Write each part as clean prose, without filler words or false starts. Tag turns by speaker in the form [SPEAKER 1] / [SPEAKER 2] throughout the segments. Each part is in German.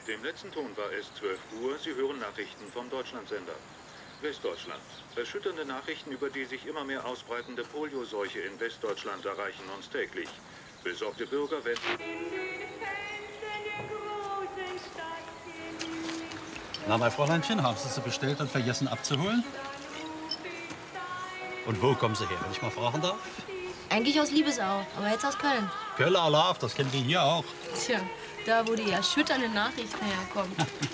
[SPEAKER 1] dem letzten Ton war es 12 Uhr. Sie hören Nachrichten vom Deutschlandsender. Westdeutschland. Erschütternde Nachrichten über die sich immer mehr ausbreitende Polioseuche in Westdeutschland erreichen uns täglich. Besorgte Bürger wenden...
[SPEAKER 2] Na, mein Fräuleinchen, haben Sie bestellt und vergessen abzuholen? Und wo kommen Sie her, wenn ich mal fragen darf?
[SPEAKER 3] Eigentlich aus Liebesau, aber jetzt aus Köln.
[SPEAKER 2] Köller Alarv, das kennen wir hier auch.
[SPEAKER 3] Tja, da wo die erschütternden Nachrichten herkommen.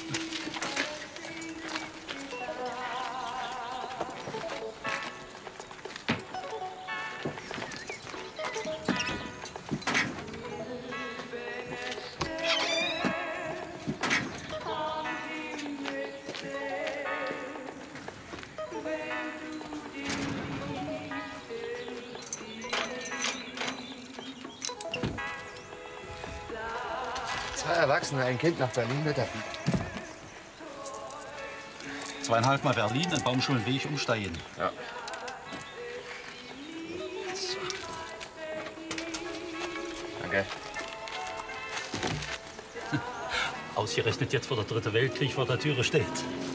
[SPEAKER 4] Zwei Erwachsene, ein Kind nach Berlin, bitte.
[SPEAKER 2] 2,5 Mal Berlin, den Baumschulenweg umsteigen.
[SPEAKER 4] Ja. Danke.
[SPEAKER 2] Ausgerechnet jetzt, wo der Dritte Weltkrieg vor der Türe steht.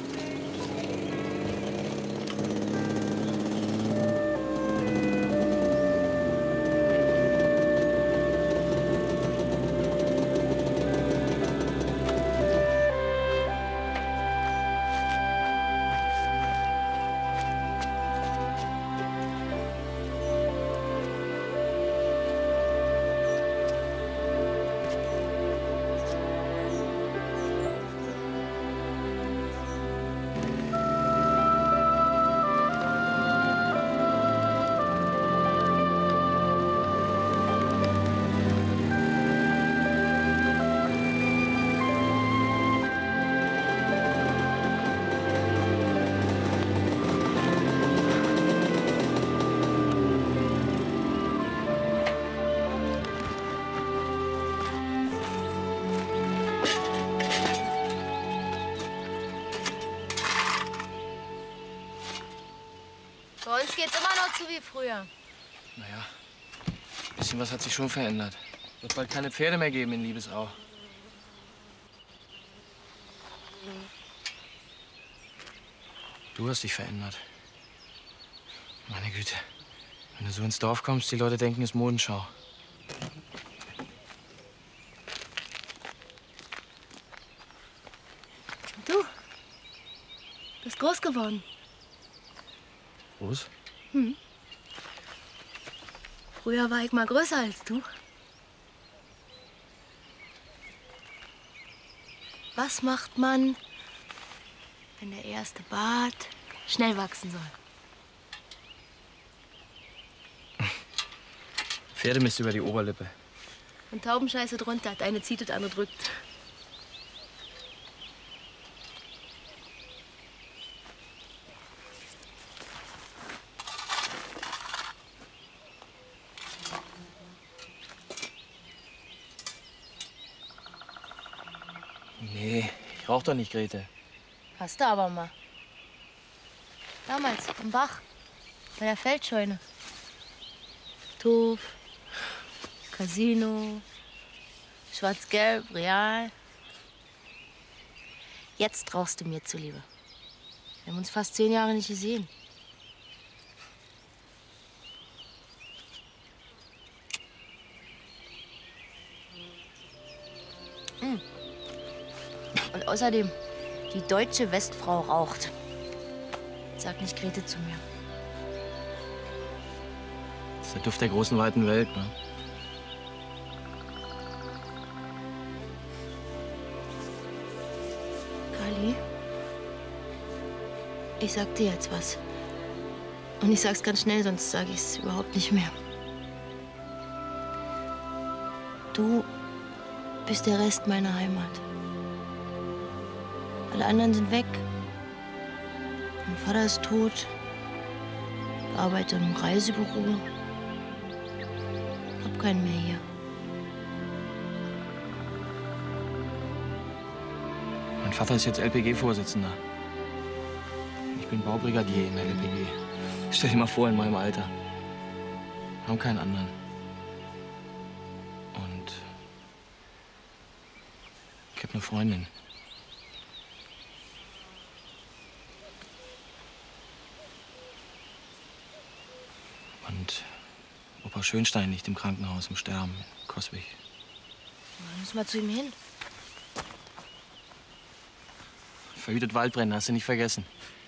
[SPEAKER 3] Bei uns geht's immer noch zu wie früher.
[SPEAKER 5] Naja, ein bisschen was hat sich schon verändert. Wird bald keine Pferde mehr geben in Liebesau. Du hast dich verändert. Meine Güte. Wenn du so ins Dorf kommst, die Leute denken, es ist Modenschau.
[SPEAKER 3] Du bist groß geworden.
[SPEAKER 5] Groß?
[SPEAKER 3] Hm. Früher war ich mal größer als du. Was macht man, wenn der erste Bart schnell wachsen soll?
[SPEAKER 5] Pferdemist über die Oberlippe.
[SPEAKER 3] Und Taubenscheiße drunter. Das eine zieht, das andere drückt.
[SPEAKER 5] Nee, ich rauch doch nicht, Grete.
[SPEAKER 3] Hast du aber mal. Damals, am Bach, bei der Feldscheune. Tof, Casino, Schwarz-Gelb, Real. Jetzt rauchst du mir zuliebe. Wir haben uns fast 10 Jahre nicht gesehen. Und außerdem, die deutsche Westfrau raucht. Sag nicht Grete zu mir.
[SPEAKER 5] Das ist der Duft der großen, weiten Welt, ne?
[SPEAKER 3] Kali, ich sag dir jetzt was. Und ich sag's ganz schnell, sonst sag ich's überhaupt nicht mehr. Du bist der Rest meiner Heimat. Alle anderen sind weg. Mein Vater ist tot. Ich arbeite im Reisebüro. Hab keinen mehr hier.
[SPEAKER 5] Mein Vater ist jetzt LPG-Vorsitzender. Ich bin Baubrigadier in der LPG. Stell dir mal vor, in meinem Alter. Wir haben keinen anderen. Und ich habe eine Freundin. Schönstein liegt im Krankenhaus im Sterben in Coswig.
[SPEAKER 3] Dann müssen wir zu ihm hin.
[SPEAKER 5] Verhütet Waldbrände, hast du nicht vergessen.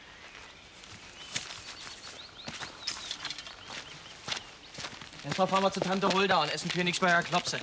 [SPEAKER 5] Erstmal fahren wir zu Tante Hulda und essen Königsberger Klopse.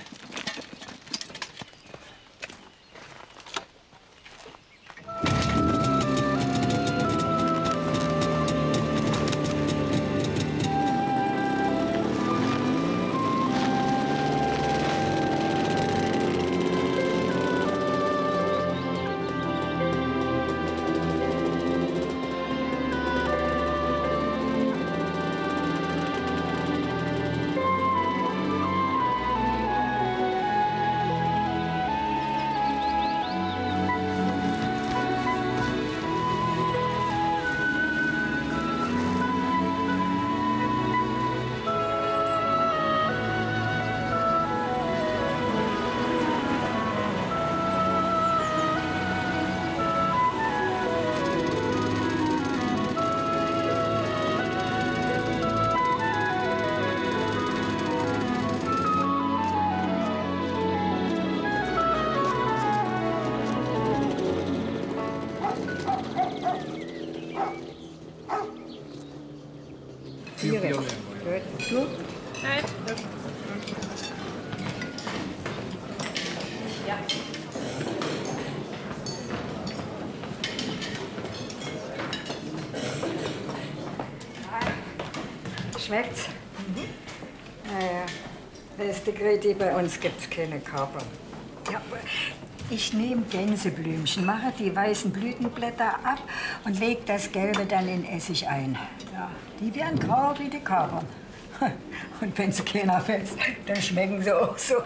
[SPEAKER 6] Schmeckt's? Naja, beste Greti, bei uns gibt's keine Kapern. Ja, aber ich nehme Gänseblümchen, mache die weißen Blütenblätter ab und leg das Gelbe dann in Essig ein. Ja, die werden grau wie die Kapern. Und wenn sie keiner fällt, dann schmecken sie auch so.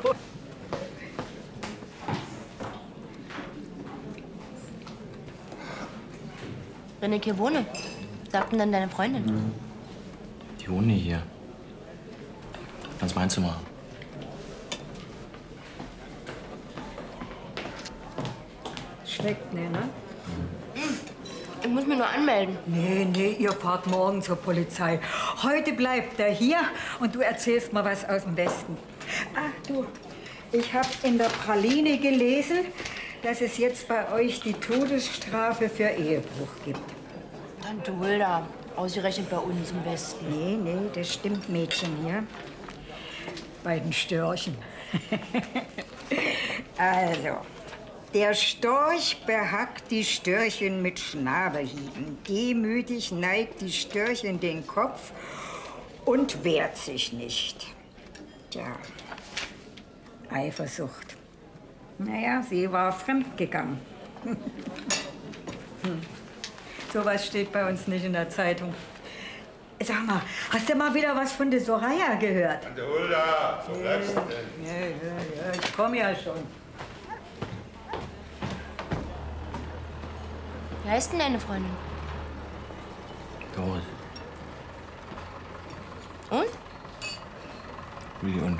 [SPEAKER 3] Wenn ich hier wohne, sagt denn dann deine Freundin?
[SPEAKER 5] Die wohnen nie hier. Ganz mein Zimmer.
[SPEAKER 6] Schmeckt nicht, ne?
[SPEAKER 3] Ich muss mich nur anmelden.
[SPEAKER 6] Nee, ihr fahrt morgen zur Polizei. Heute bleibt er hier und du erzählst mal was aus dem Westen. Ach du, ich habe in der Praline gelesen, dass es jetzt bei euch die Todesstrafe für Ehebruch gibt.
[SPEAKER 3] Tante Hulda, ausgerechnet bei uns im Westen.
[SPEAKER 6] Nee, das stimmt, Mädchen hier. Bei den Störchen. Also, der Storch behackt die Störchen mit Schnabelhieben. Demütig neigt die Störchen den Kopf und wehrt sich nicht. Tja, Eifersucht. Naja, sie war fremdgegangen. Sowas steht bei uns nicht in der Zeitung. Sag mal, hast du mal wieder was von der Soraya gehört?
[SPEAKER 7] Tante Hulda, wo bleibst du denn?
[SPEAKER 6] Ja, ich komme ja schon.
[SPEAKER 3] Wie heißt denn deine Freundin?
[SPEAKER 5] Doris.
[SPEAKER 3] Und?
[SPEAKER 5] Wie und?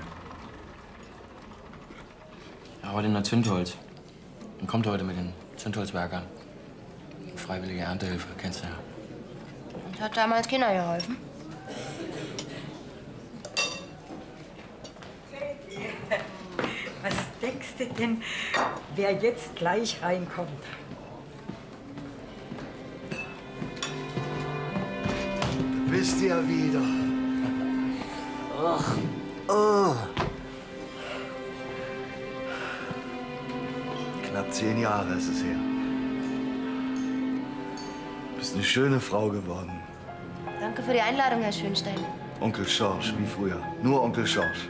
[SPEAKER 5] Arbeitet in der Zündholz. Und kommt heute mit den Zündholzwerkern. Freiwillige Erntehilfe, kennst du ja.
[SPEAKER 3] Und hat damals Kinder geholfen?
[SPEAKER 6] Was denkst du denn, wer jetzt gleich reinkommt?
[SPEAKER 7] Bist ja wieder.
[SPEAKER 4] Ach, oh.
[SPEAKER 7] Knapp 10 Jahre ist es her. Du bist eine schöne Frau geworden.
[SPEAKER 3] Danke für die Einladung, Herr Schönstein.
[SPEAKER 7] Onkel Schorsch, wie früher. Nur Onkel Schorsch.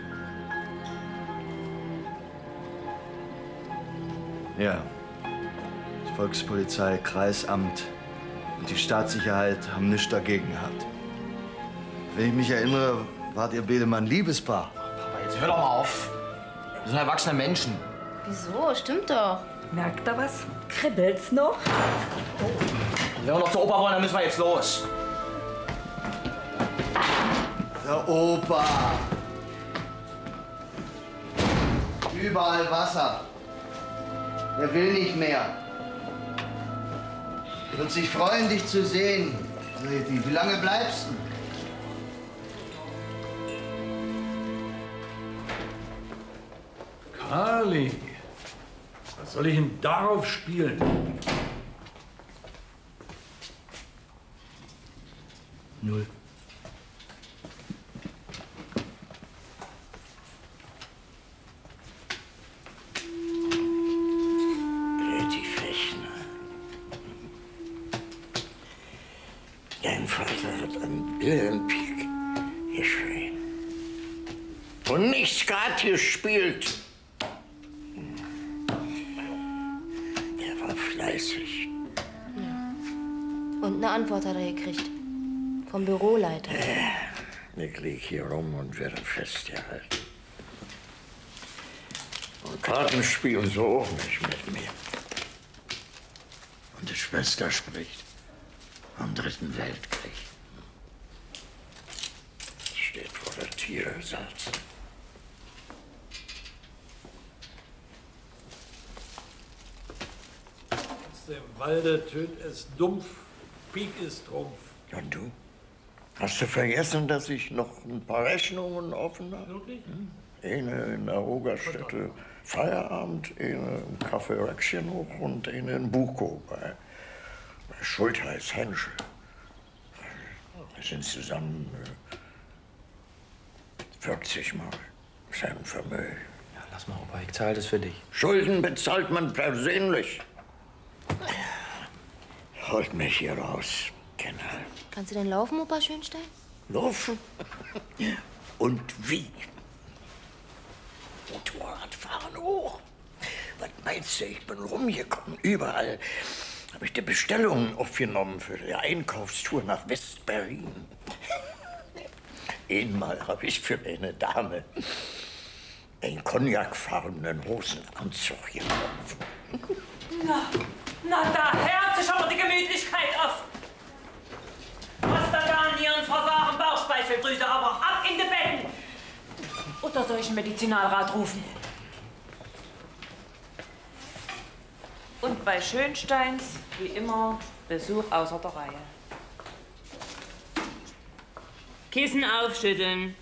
[SPEAKER 7] Ja. Die Volkspolizei, Kreisamt und die Staatssicherheit haben nichts dagegen gehabt. Wenn ich mich erinnere, wart ihr beide mal ein Liebespaar.
[SPEAKER 5] Papa, jetzt hör doch mal auf. Wir sind erwachsene Menschen.
[SPEAKER 3] Wieso? Stimmt doch.
[SPEAKER 6] Merkt ihr was? Kribbelt's noch?
[SPEAKER 5] Wenn wir noch zur Oper wollen, dann müssen wir jetzt los.
[SPEAKER 7] Der Opa. Überall Wasser. Er will nicht mehr. Er wird sich freuen, dich zu sehen. Wie lange bleibst du?
[SPEAKER 8] Ali, was soll ich denn darauf spielen?
[SPEAKER 5] Null.
[SPEAKER 9] Greti Fechner. Dein Vater hat an Wilhelm Pieck geschrien. Und nicht Skat gespielt. Der war fleißig.
[SPEAKER 3] Und eine Antwort hat er gekriegt. Vom Büroleiter.
[SPEAKER 9] Ich lieg hier rum und werde festgehalten. Und Karten spielen so auch nicht mit mir. Und die Schwester spricht vom Dritten Weltkrieg. Steht vor der Tiersatz.
[SPEAKER 8] Aus dem Walde tönt es dumpf, Pieck ist Trumpf.
[SPEAKER 9] Und du? Hast du vergessen, dass ich noch ein paar Rechnungen offen habe?
[SPEAKER 8] Wirklich?
[SPEAKER 9] Eine in der Rogerstätte Feierabend, eine im Café Röckchenhoch und eine in Bukow bei Schultheiß Henschel. Wir sind zusammen 40 Mal sein Vermögen.
[SPEAKER 5] Ja, lass mal, Opa, ich zahle das für dich.
[SPEAKER 9] Schulden bezahlt man persönlich. Holt mich hier raus, Kinder.
[SPEAKER 3] Kannst du denn laufen, Opa Schönstein?
[SPEAKER 9] Laufen? Und wie? Motorradfahren hoch. Was meinst du, ich bin rumgekommen. Überall habe ich die Bestellungen aufgenommen für die Einkaufstour nach West-Berlin. Einmal habe ich für eine Dame einen cognacfarbenen Hosenanzug gekauft.
[SPEAKER 10] Na, da hört sich aber die Gemütlichkeit auf. Prostata, Nieren, Versagen, Bauchspeicheldrüse, aber ab in die Betten. Oder soll ich einen Medizinalrat rufen? Und bei Schönsteins, wie immer, Besuch außer der Reihe. Kissen aufschütteln.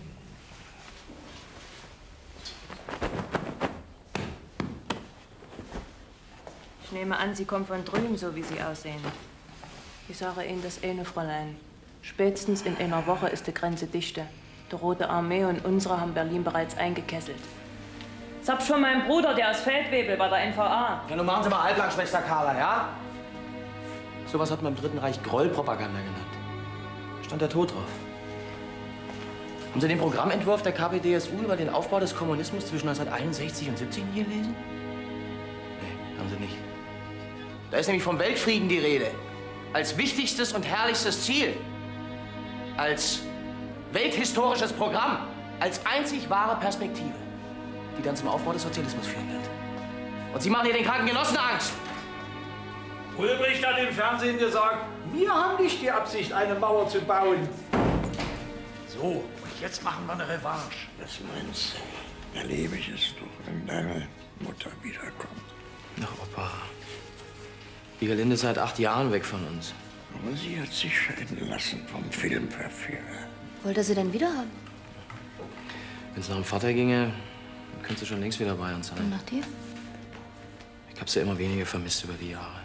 [SPEAKER 10] Ich nehme an, Sie kommen von drüben, so wie Sie aussehen. Ich sage Ihnen das eine, Fräulein. Spätestens in einer Woche ist die Grenze dichte. Die Rote Armee und unsere haben Berlin bereits eingekesselt. Das hab ich von meinem Bruder, der aus Feldwebel bei der NVA.
[SPEAKER 5] Ja, nun machen Sie mal halblang, Schwester Carla, ja? Sowas hat man im Dritten Reich Grollpropaganda genannt. Stand der Tod drauf. Haben Sie den Programmentwurf der KPdSU über den Aufbau des Kommunismus zwischen 1961 und 17 nie gelesen? Nee, haben Sie nicht. Da ist nämlich vom Weltfrieden die Rede. Als wichtigstes und herrlichstes Ziel. Als welthistorisches Programm. Als einzig wahre Perspektive, die dann zum Aufbau des Sozialismus führen wird. Und Sie machen hier den kranken Genossen Angst.
[SPEAKER 8] Ulbricht hat im Fernsehen gesagt, wir haben nicht die Absicht, eine Mauer zu bauen. So, und jetzt machen wir eine Revanche.
[SPEAKER 9] Was meinst du? Erlebe ich es doch, wenn deine Mutter wiederkommt.
[SPEAKER 5] Ach, Opa. Die Gelinde ist seit 8 Jahren weg von uns.
[SPEAKER 9] Aber sie hat sich scheiden lassen vom Filmverführer.
[SPEAKER 3] Wollt ihr sie denn wieder haben?
[SPEAKER 5] Wenn es nach dem Vater ginge, dann könnte sie schon längst wieder bei uns sein.
[SPEAKER 3] Und nach dir?
[SPEAKER 5] Ich habe sie immer weniger vermisst über die Jahre.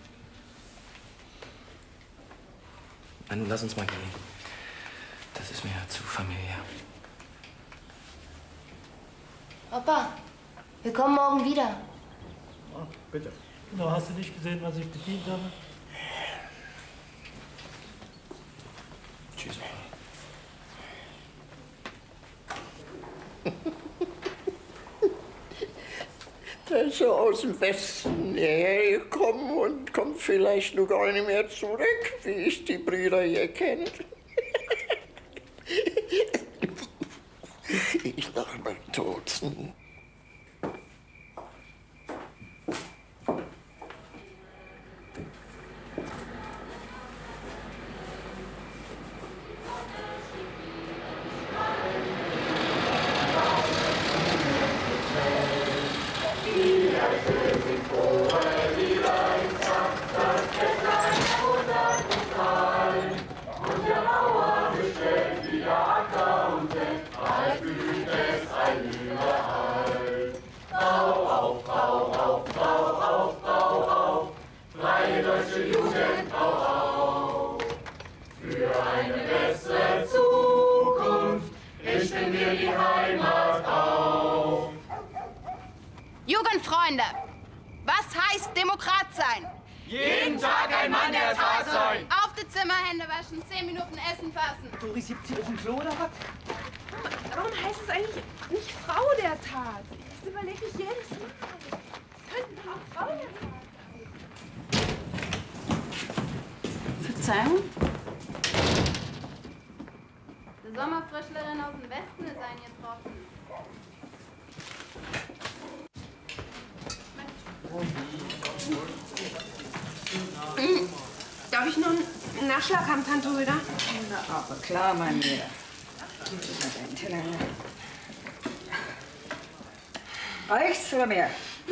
[SPEAKER 5] Na, nun lass uns mal gehen. Das ist mir zu familiär.
[SPEAKER 3] Opa, wir kommen morgen wieder.
[SPEAKER 8] Ah, bitte. Na, hast du nicht gesehen, was ich bedient habe?
[SPEAKER 5] Tschüss.
[SPEAKER 9] Der ist so aus dem Westen hierher gekommen und kommt vielleicht noch gar nicht mehr zurück, wie ich die Brüder hier kenne. Ich nach meinem Tod.
[SPEAKER 11] Ein Bündnis, ein Überall. auf, freie deutsche Jugend, auf. Für eine bessere Zukunft richten wir die Heimat auf.
[SPEAKER 12] Jugendfreunde, was heißt Demokrat sein?
[SPEAKER 11] Jeden Tag ein Mann der Tat sein.
[SPEAKER 12] Auf die Zimmer, Hände waschen, 10 Minuten Essen fassen.
[SPEAKER 13] Dori 70 auf dem Klo oder was? Warum heißt es eigentlich nicht Frau der Tat? Das überlege ich jedes Mal. Es könnten auch Frau der Tat.
[SPEAKER 12] Verzeihung? Die Sommerfrischlerin aus dem Westen ist eingetroffen.
[SPEAKER 13] Darf ich noch einen Nachschlag haben, Tante Hulda?
[SPEAKER 6] Na, aber klar, mein Lieber. Reicht's oder mehr?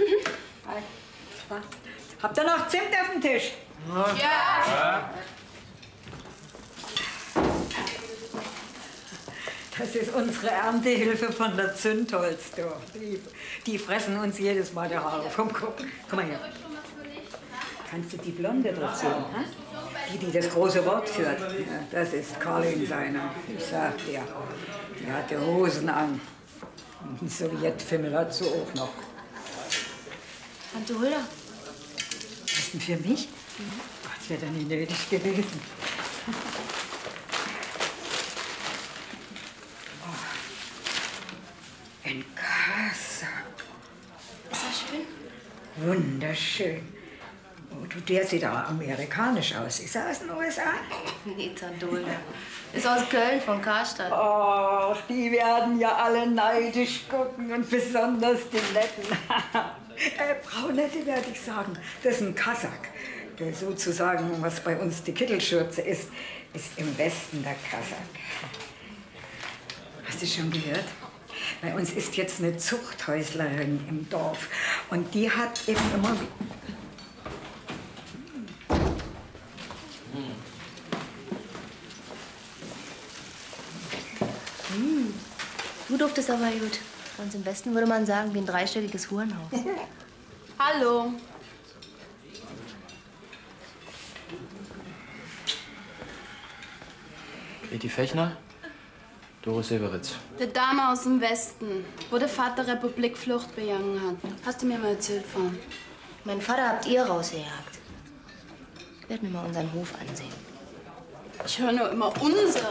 [SPEAKER 6] Habt ihr noch Zimt auf dem Tisch?
[SPEAKER 12] Ja.
[SPEAKER 6] Das ist unsere Erntehilfe von der Zündholz. Die fressen uns jedes Mal die Haare vom Kopf. Komm mal her. Kannst du die Blonde dazu? Die das große Wort führt. Ja, das ist Colin seiner. Ich sag dir. Die hatte Hosen an. Und einen Sowjetfimmel hat sie auch noch.
[SPEAKER 3] Tante Hulda.
[SPEAKER 6] Was ist denn für mich? Das wäre doch nie nötig gewesen. Oh. Ein Casa.
[SPEAKER 3] Ist das schön?
[SPEAKER 6] Wunderschön. Oh, du, der sieht aber amerikanisch aus. Ist er aus den USA?
[SPEAKER 3] Nee, Tante Hulda. Ist aus Köln, von Karstadt.
[SPEAKER 6] Ach, die werden ja alle neidisch gucken und besonders die Netten. Frau Nette werde ich sagen, das ist ein Kasach. Der sozusagen, was bei uns die Kittelschürze ist im Westen der Kasach. Hast du schon gehört? Bei uns ist jetzt eine Zuchthäuslerin im Dorf und die hat eben immer...
[SPEAKER 3] Du duftest aber gut. Bei uns im Westen würde man sagen, wie ein dreistöckiges Hurenhaus.
[SPEAKER 12] Hallo.
[SPEAKER 5] Eti Fechner, Doris Severitz.
[SPEAKER 12] Die Dame aus dem Westen, wo der Vater Republikflucht begangen hat. Hast du mir mal erzählt von?
[SPEAKER 3] Mein Vater habt ihr rausgejagt. Ich werde mir mal unseren Hof ansehen.
[SPEAKER 12] Ich höre nur immer unsere.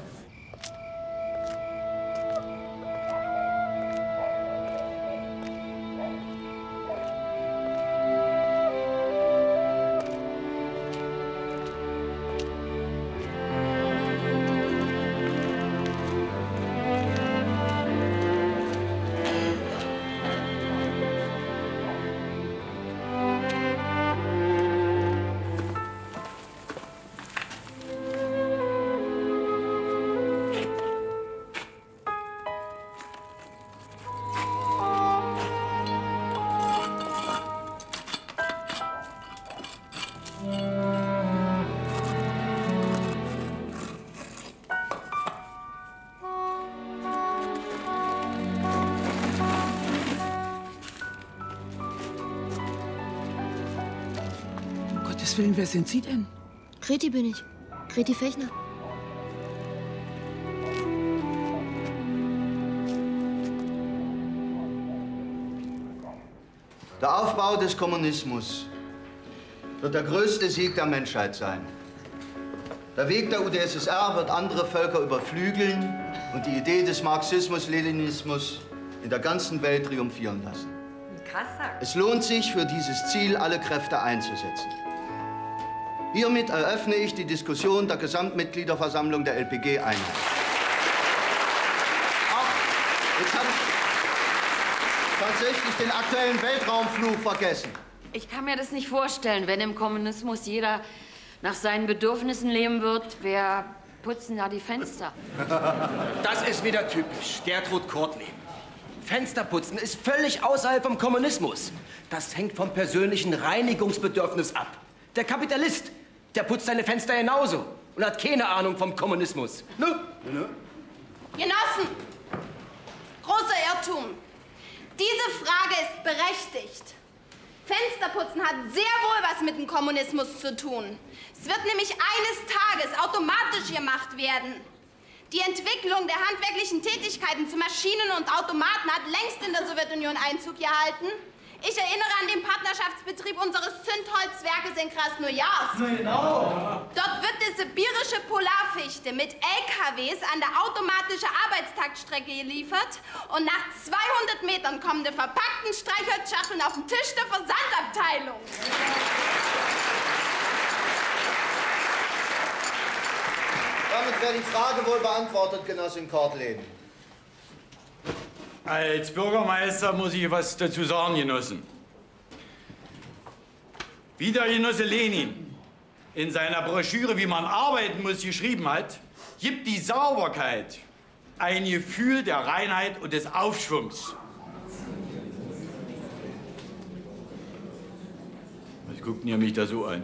[SPEAKER 14] Willen, wer sind Sie denn?
[SPEAKER 3] Greti bin ich. Greti Fechner.
[SPEAKER 7] Der Aufbau des Kommunismus wird der größte Sieg der Menschheit sein. Der Weg der UdSSR wird andere Völker überflügeln und die Idee des Marxismus-Leninismus in der ganzen Welt triumphieren lassen. Es lohnt sich, für dieses Ziel alle Kräfte einzusetzen. Hiermit eröffne ich die Diskussion der Gesamtmitgliederversammlung der LPG-Einheit. Jetzt habe ich tatsächlich den aktuellen Weltraumflug vergessen.
[SPEAKER 15] Ich kann mir das nicht vorstellen, wenn im Kommunismus jeder nach seinen Bedürfnissen leben wird. Wer putzen da die Fenster?
[SPEAKER 5] Das ist wieder typisch. Gertrud Kortleben. Fensterputzen ist völlig außerhalb vom Kommunismus. Das hängt vom persönlichen Reinigungsbedürfnis ab. Der Kapitalist, der putzt seine Fenster genauso und hat keine Ahnung vom Kommunismus. Ne?
[SPEAKER 12] Genossen, großer Irrtum.
[SPEAKER 16] Diese Frage ist berechtigt. Fensterputzen hat sehr wohl was mit dem Kommunismus zu tun. Es wird nämlich eines Tages automatisch gemacht werden. Die Entwicklung der handwerklichen Tätigkeiten zu Maschinen und Automaten hat längst in der Sowjetunion Einzug gehalten. Ich erinnere an den Partnerschaftsbetrieb unseres Zündholzwerkes in Krasnojarsk.
[SPEAKER 8] Genau.
[SPEAKER 16] Dort wird die sibirische Polarfichte mit LKWs an der automatischen Arbeitstaktstrecke geliefert und nach 200 Metern kommen die verpackten Streichholzschachteln auf den Tisch der Versandabteilung.
[SPEAKER 7] Damit wäre die Frage wohl beantwortet, Genossin Kortleben.
[SPEAKER 8] Als Bürgermeister muss ich was dazu sagen, Genossen. Wie der Genosse Lenin in seiner Broschüre, wie man arbeiten muss, geschrieben hat, gibt die Sauberkeit ein Gefühl der Reinheit und des Aufschwungs. Was guckt ihr mich da so an?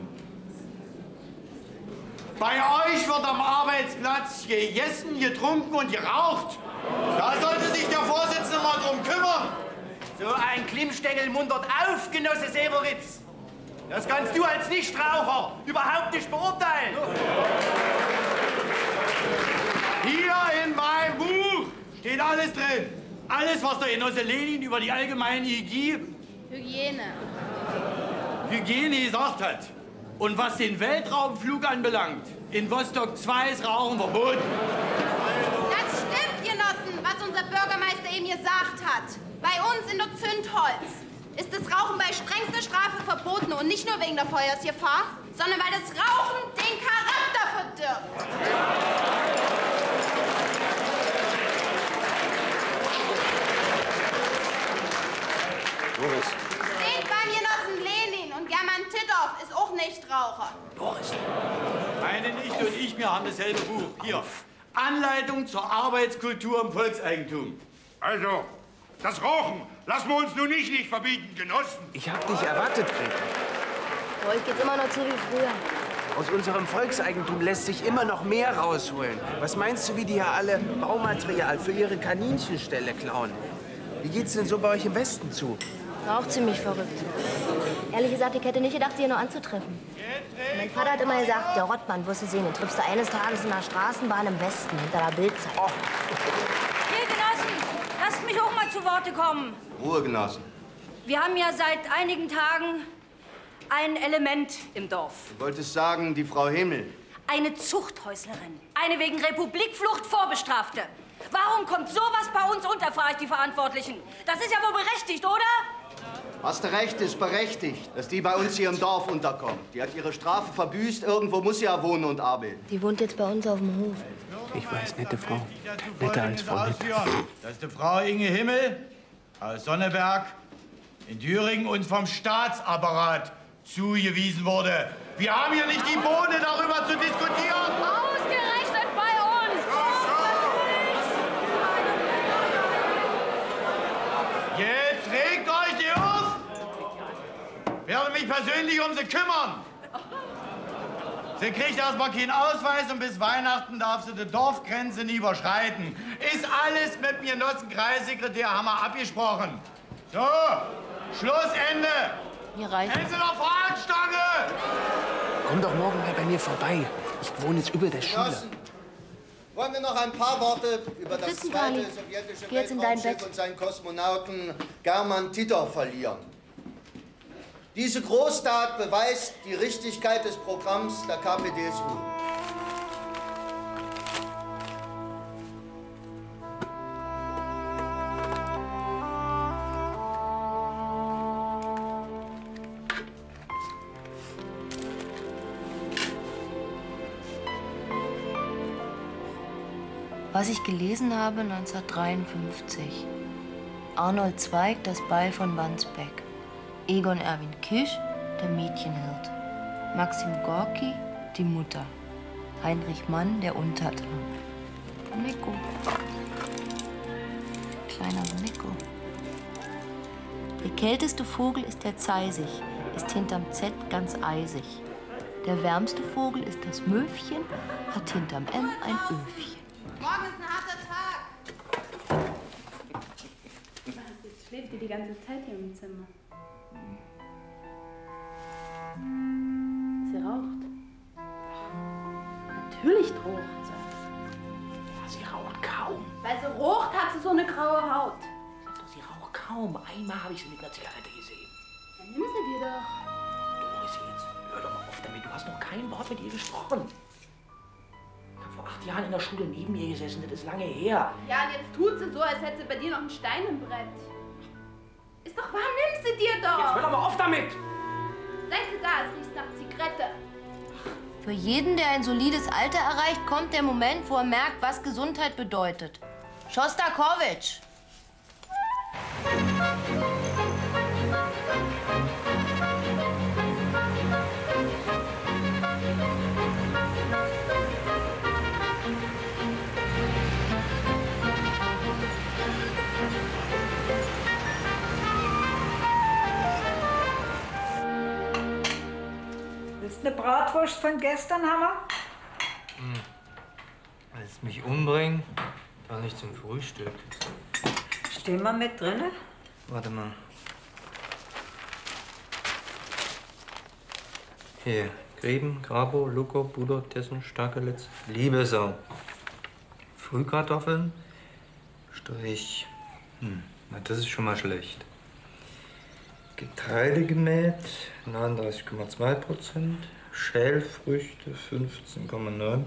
[SPEAKER 8] Bei euch wird am Arbeitsplatz gegessen, getrunken und geraucht. Da sollte sich der Vorsitzende mal drum kümmern.
[SPEAKER 5] So ein Klimmstängel muntert auf, Genosse Severitz. Das kannst du als Nichtraucher überhaupt nicht beurteilen.
[SPEAKER 8] Hier in meinem Buch steht alles drin. Alles, was der Genosse Lenin über die allgemeine
[SPEAKER 16] Hygiene
[SPEAKER 8] gesagt hat. Und was den Weltraumflug anbelangt, in Vostok 2 ist Rauchen verboten.
[SPEAKER 16] Das stimmt, Genossen, was unser Bürgermeister eben gesagt hat. Bei uns in der Zündholz ist das Rauchen bei strengster Strafe verboten und nicht nur wegen der Feuersgefahr, sondern weil das Rauchen den Charakter verdirbt.
[SPEAKER 7] Boris.
[SPEAKER 16] Seht beim Genossen Lenin und German Titov ist auch Nichtraucher.
[SPEAKER 8] Boris. Meine Nichte und ich, wir haben dasselbe Buch. Hier. Anleitung zur Arbeitskultur im Volkseigentum.
[SPEAKER 17] Also, das Rauchen lassen wir uns nun nicht verbieten, Genossen.
[SPEAKER 18] Ich hab dich erwartet, Gregor.
[SPEAKER 3] Für euch geht's immer noch so wie früher.
[SPEAKER 18] Aus unserem Volkseigentum lässt sich immer noch mehr rausholen. Was meinst du, wie die hier alle Baumaterial für ihre Kaninchenställe klauen? Wie geht's denn so bei euch im Westen zu?
[SPEAKER 3] War auch ziemlich verrückt. Ehrlich gesagt, ich hätte nicht gedacht, sie hier noch anzutreffen. Mein Vater hat immer gesagt, der Rottmann, wirst du sehen, den triffst du eines Tages in der Straßenbahn im Westen, hinter der Bildzeit.
[SPEAKER 19] Hier, Genossen, lasst mich auch mal zu Worte kommen.
[SPEAKER 7] Ruhe, Genossen.
[SPEAKER 19] Wir haben ja seit einigen Tagen ein Element im Dorf.
[SPEAKER 7] Du wolltest sagen, die Frau Himmel.
[SPEAKER 19] Eine Zuchthäuslerin. Eine wegen Republikflucht Vorbestrafte. Warum kommt sowas bei uns unter, frage ich die Verantwortlichen. Das ist ja wohl berechtigt, oder?
[SPEAKER 7] Hast du recht, ist berechtigt, dass die bei uns hier im Dorf unterkommt. Die hat ihre Strafe verbüßt, irgendwo muss sie ja wohnen und arbeiten.
[SPEAKER 3] Die wohnt jetzt bei uns auf dem Hof.
[SPEAKER 18] Ich weiß, nette Frau. Netter als Frau Nett.
[SPEAKER 8] Das ist die Frau Inge Himmel aus Sonneberg in Thüringen uns vom Staatsapparat zugewiesen wurde. Wir haben hier nicht die Bohne, darüber zu diskutieren.
[SPEAKER 19] Ausgerechnet bei uns!
[SPEAKER 8] Jetzt regt euch die auf! Ich werde mich persönlich um sie kümmern. Sie kriegt erstmal keinen Ausweis und bis Weihnachten darf sie die Dorfgrenze nie überschreiten. Ist alles mit dem Genossen-Kreissekretär, haben wir abgesprochen. So, Schlussende.
[SPEAKER 3] Mir reicht.
[SPEAKER 8] Hältst du noch Fahnenstange?
[SPEAKER 18] Komm doch morgen mal bei mir vorbei. Ich wohne jetzt über der Schule.
[SPEAKER 7] Genossen, wollen wir noch ein paar Worte über das
[SPEAKER 3] Sitzen,
[SPEAKER 7] zweite
[SPEAKER 3] Kali.
[SPEAKER 7] sowjetische
[SPEAKER 3] Geh jetzt in dein
[SPEAKER 7] Weltraumschiff
[SPEAKER 3] Bett.
[SPEAKER 7] und seinen Kosmonauten German Titov verlieren? Diese Großtat beweist die Richtigkeit des Programms der KPDSU.
[SPEAKER 3] Was ich gelesen habe 1953. Arnold Zweig, das Beil von Wandsbek. Egon Erwin Kisch, der Mädchenhirt. Maxim Gorki, die Mutter. Heinrich Mann, der Untertan. Nico. Kleiner Nico. Der kälteste Vogel ist der Zeisig, ist hinterm Z ganz eisig. Der wärmste Vogel ist das Möwchen, hat hinterm M ein Öfchen.
[SPEAKER 16] Morgen ist ein harter Tag.
[SPEAKER 12] schläft die ganze Zeit hier im Zimmer? Sie raucht. Natürlich raucht sie.
[SPEAKER 18] Ja, sie raucht kaum.
[SPEAKER 12] Weil sie raucht, hat sie so eine graue Haut.
[SPEAKER 18] Sie raucht kaum. Einmal habe ich sie mit einer Zigarette gesehen.
[SPEAKER 12] Dann nimm sie dir doch.
[SPEAKER 18] Doris, jetzt hör doch mal auf damit. Du hast noch kein Wort mit ihr gesprochen. Ich habe vor 8 Jahren in der Schule neben ihr gesessen. Das ist lange her.
[SPEAKER 12] Ja, und jetzt tut sie so, als hätte sie bei dir noch einen Stein im Brett. Ist doch wahr, nimm sie dir doch.
[SPEAKER 18] Jetzt hör doch mal auf damit.
[SPEAKER 12] Seit sie da ist, riecht's nach Zigarette.
[SPEAKER 3] Für jeden, der ein solides Alter erreicht, kommt der Moment, wo er merkt, was Gesundheit bedeutet. Schostakowitsch.
[SPEAKER 6] Willst du eine Bratwurst von gestern, Hammer?
[SPEAKER 20] Willst du mich umbringen? Doch nicht zum Frühstück.
[SPEAKER 6] Stehen wir mit drinne?
[SPEAKER 20] Warte mal. Hier, Greben, Grabo, Luko, Budo, Tessen, Starkelitz, Liebesau. Frühkartoffeln, Strich. Na, das ist schon mal schlecht. Getreide gemäht, 39,2%. Schälfrüchte, 15,9%.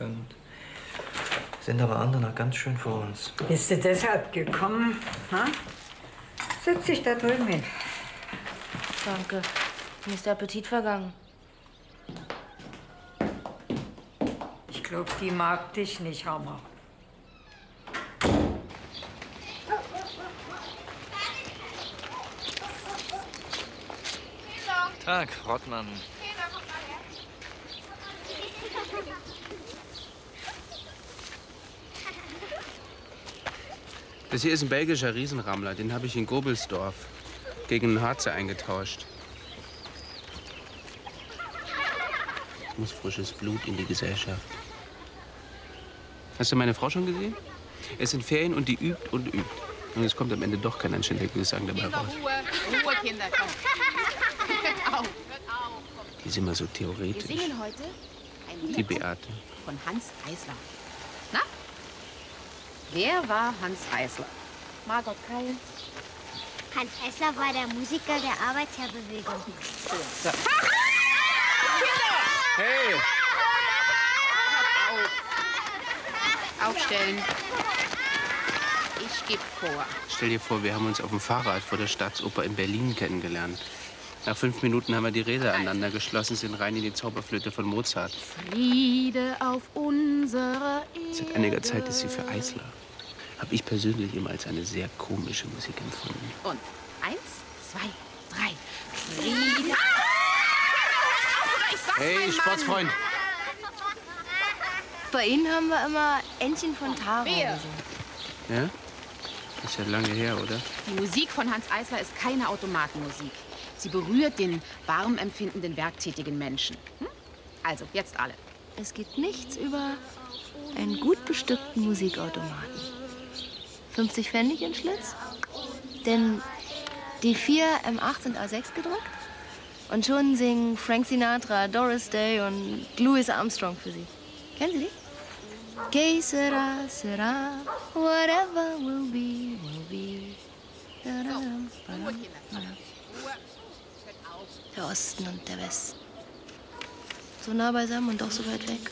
[SPEAKER 20] Sind aber andere noch ganz schön vor uns.
[SPEAKER 6] Bist du deshalb gekommen? Ha? Setz dich da drüben hin.
[SPEAKER 3] Danke. Mir ist der Appetit vergangen.
[SPEAKER 6] Ich glaube, die mag dich nicht, Hammer.
[SPEAKER 20] Tag, Rottmann.
[SPEAKER 18] Das hier ist ein belgischer Riesenrammler. Den habe ich in Gobelsdorf gegen einen Harzer eingetauscht. Muss frisches Blut in die Gesellschaft. Hast du meine Frau schon gesehen? Es sind Ferien und die übt und übt. Und es kommt am Ende doch kein anständiger Gesang dabei raus.
[SPEAKER 21] Ruhe, Kinder, komm. Hört auf.
[SPEAKER 18] Die sind immer so
[SPEAKER 21] Wir
[SPEAKER 18] theoretisch.
[SPEAKER 21] singen heute ein Lied
[SPEAKER 18] Die Beate.
[SPEAKER 21] von Hans Eisler. Na? Wer war Hans Eisler? Margot Keil.
[SPEAKER 22] Hans Eisler war der Musiker der Arbeiterbewegung.
[SPEAKER 21] So.
[SPEAKER 18] Hey!
[SPEAKER 21] Aufstellen. Ich gebe vor.
[SPEAKER 18] Stell dir vor, wir haben uns auf dem Fahrrad vor der Staatsoper in Berlin kennengelernt. Nach 5 Minuten haben wir die Räder aneinander geschlossen, sind rein in die Zauberflöte von Mozart.
[SPEAKER 21] Friede auf unserer Erde.
[SPEAKER 18] Seit einiger Zeit ist sie für Eisler. Habe ich persönlich immer als eine sehr komische Musik empfunden.
[SPEAKER 21] Und 1, 2, 3. Friede. Ich sag's
[SPEAKER 18] Hey,
[SPEAKER 21] meinem Mann.
[SPEAKER 18] Sportsfreund.
[SPEAKER 3] Bei Ihnen haben wir immer Entchen von Tara
[SPEAKER 21] Wer?
[SPEAKER 3] gesungen.
[SPEAKER 18] Ja? Ist ja lange her, oder?
[SPEAKER 21] Die Musik von Hans Eisler ist keine Automatenmusik. Sie berührt den warm empfindenden, werktätigen Menschen. Also, jetzt alle.
[SPEAKER 3] Es gibt nichts über einen gut bestückten Musikautomaten. 50 Pfennig in Schlitz, denn die 4 M8 sind A6 gedrückt und schon singen Frank Sinatra, Doris Day und Louis Armstrong für Sie. Kennen Sie die? Que sera, sera, whatever will be, will be. Der Osten und der Westen. So nah beisammen und doch so weit weg.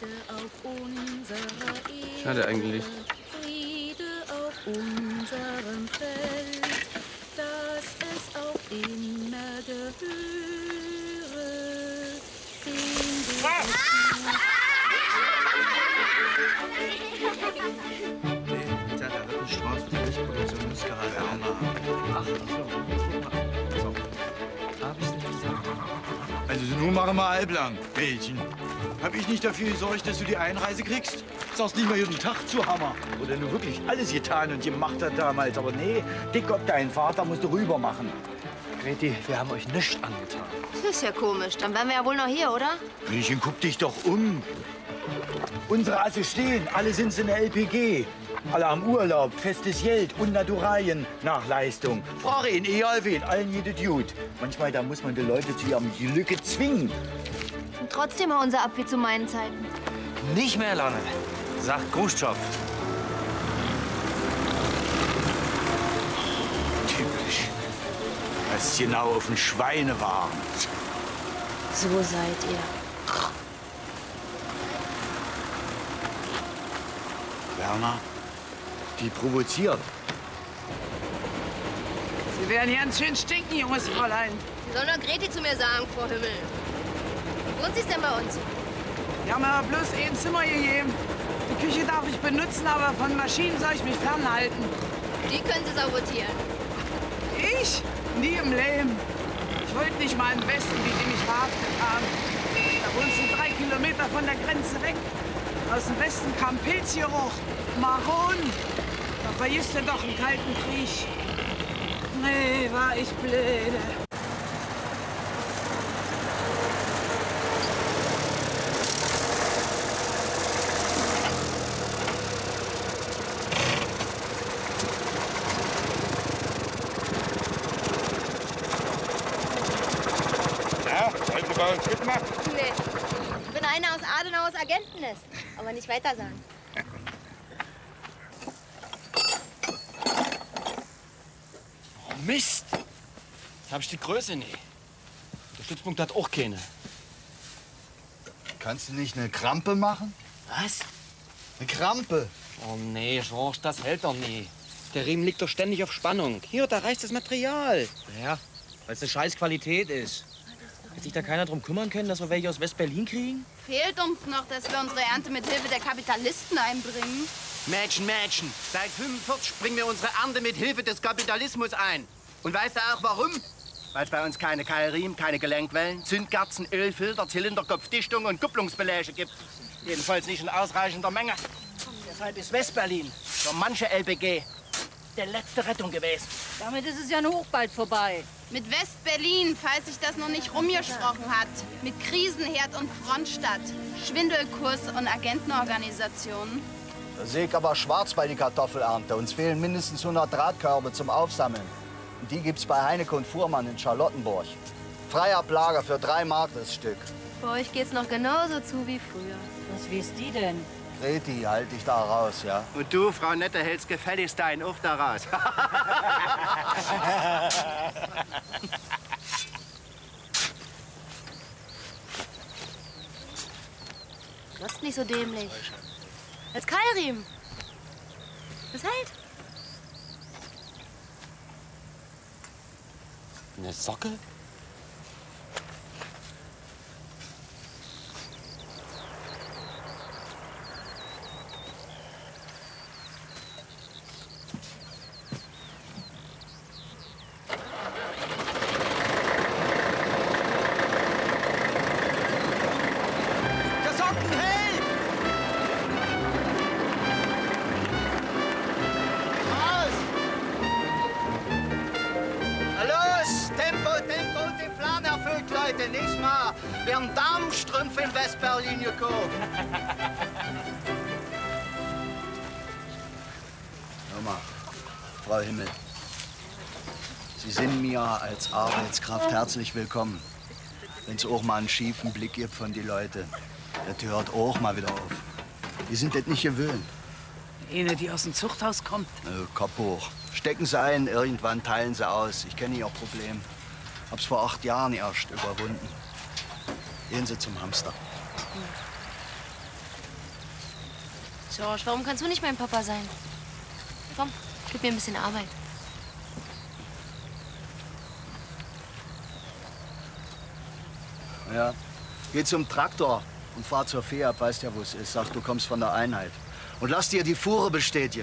[SPEAKER 18] Schade eigentlich.
[SPEAKER 11] Friede auf unserem Feld, dass es auch immer gehöre, den
[SPEAKER 7] Der Rittenstrauß für die Milchproduktion muss gerade einmal. Ach, so. Hab ich's nicht gesagt?
[SPEAKER 8] Also nun machen wir halblang, Mädchen. Hab ich nicht dafür gesorgt, dass du die Einreise kriegst? Sagst nicht mal jeden Tag zu Hammer. Oder nur wirklich alles getan und gemacht hat damals. Aber nee, dick ob dein Vater musst du rüber machen.
[SPEAKER 7] Greti, wir haben euch nichts angetan.
[SPEAKER 3] Das ist ja komisch. Dann wären wir ja wohl noch hier, oder?
[SPEAKER 8] Mädchen, guck dich doch um. Unsere Asse stehen, alle sind in der LPG.
[SPEAKER 1] Alle am Urlaub, festes Geld und Naturalien nach Leistung. Frage ihn, egal wen, allen jedes Gut. Manchmal, da muss man die Leute zu ihrem Glücke zwingen.
[SPEAKER 3] Und trotzdem hauen sie ab wie zu meinen Zeiten.
[SPEAKER 18] Nicht mehr lange, sagt Khrushchev.
[SPEAKER 1] Typisch. Das ist genau auf den Schweinewagen.
[SPEAKER 3] So seid ihr.
[SPEAKER 1] Werner, die provoziert.
[SPEAKER 14] Sie werden ganz schön stinken, junges Fräulein.
[SPEAKER 22] Sie sollen doch Greti zu mir sagen, Frau Hümmel. Wie wohnt sie denn bei uns?
[SPEAKER 14] Wir haben aber bloß ein Zimmer gegeben. Die Küche darf ich benutzen, aber von Maschinen soll ich mich fernhalten.
[SPEAKER 22] Die können Sie sabotieren.
[SPEAKER 14] Ich? Nie im Leben. Ich wollte nicht mal im Westen, wie die mich verhaftet haben. Da wohnst du 3 Kilometer von der Grenze weg. Aus dem Westen kam Pilzgeruch, Maron. Da vergisst du doch einen kalten Krieg. Nee, war ich blöde.
[SPEAKER 17] Ja, wollen Sie bei uns mitmachen?
[SPEAKER 22] Nee. Ich bin einer aus Adenauers Agentennest. Aber nicht weiter sagen.
[SPEAKER 5] Oh, Mist! Jetzt hab ich die Größe nicht. Der Stützpunkt hat auch keine.
[SPEAKER 7] Kannst du nicht eine Krampe machen?
[SPEAKER 5] Was?
[SPEAKER 7] Eine Krampe?
[SPEAKER 5] Oh nee, George, das hält doch nie. Der Riemen liegt doch ständig auf Spannung. Hier, da reißt das Material. Ja, weil es eine scheiß Qualität ist. Hätte sich da keiner drum kümmern können, dass wir welche aus West-Berlin kriegen?
[SPEAKER 16] Fehlt uns noch, dass wir unsere Ernte mit Hilfe der Kapitalisten einbringen.
[SPEAKER 18] Mädchen, Mädchen, seit 45 bringen wir unsere Ernte mit Hilfe des Kapitalismus ein. Und weißt du auch warum? Weil es bei uns keine Keilriemen, keine Gelenkwellen, Zündkerzen, Ölfilter, Zylinderkopfdichtung und Kupplungsbeläge gibt. Jedenfalls nicht in ausreichender Menge. Deshalb ist West-Berlin für manche LPG der letzte Rettung gewesen.
[SPEAKER 19] Damit ist es ja noch bald vorbei.
[SPEAKER 16] Mit West-Berlin, falls sich das noch nicht rumgesprochen hat. Mit Krisenherd und Frontstadt, Schwindelkurs und Agentenorganisationen.
[SPEAKER 7] Da sehe ich aber schwarz bei die Kartoffelernte. Uns fehlen mindestens 100 Drahtkörbe zum Aufsammeln. Und die gibt's bei Heinecke und Fuhrmann in Charlottenburg. Freiablager für 3 Mark das Stück.
[SPEAKER 3] Bei euch geht's noch genauso zu wie früher.
[SPEAKER 19] Was weiß die denn?
[SPEAKER 7] Greti, halt dich da raus, ja?
[SPEAKER 18] Und du, Frau Nette, hältst gefälligst deinen Uff da raus.
[SPEAKER 3] Du bist nicht so dämlich. Als Keilriemen. Das hält.
[SPEAKER 5] Eine Socke?
[SPEAKER 18] Der Socken hält!
[SPEAKER 7] Raus! Na los! Tempo, Tempo, den Plan erfüllt, Leute. Nicht mal werden Damenstrümpfe in West-Berlin gekauft. Hör mal, Frau Himmel. Sie sind mir als Arbeitskraft herzlich willkommen. Wenn es auch mal einen schiefen Blick gibt von den Leuten, das hört auch mal wieder auf. Die sind das nicht gewöhnt.
[SPEAKER 14] Eine, die aus dem Zuchthaus kommt.
[SPEAKER 7] Kopf hoch. Stecken Sie ein, irgendwann teilen Sie aus. Ich kenne Ihr Problem. Hab's vor 8 Jahren erst überwunden. Gehen Sie zum Hamster.
[SPEAKER 3] George, warum kannst du nicht mein Papa sein? Komm, gib mir ein bisschen Arbeit.
[SPEAKER 7] Ja. Geh zum Traktor und fahr zur FEAB, weißt ja, wo es ist. Sag, du kommst von der Einheit. Und lass dir die Fuhre bestätigen.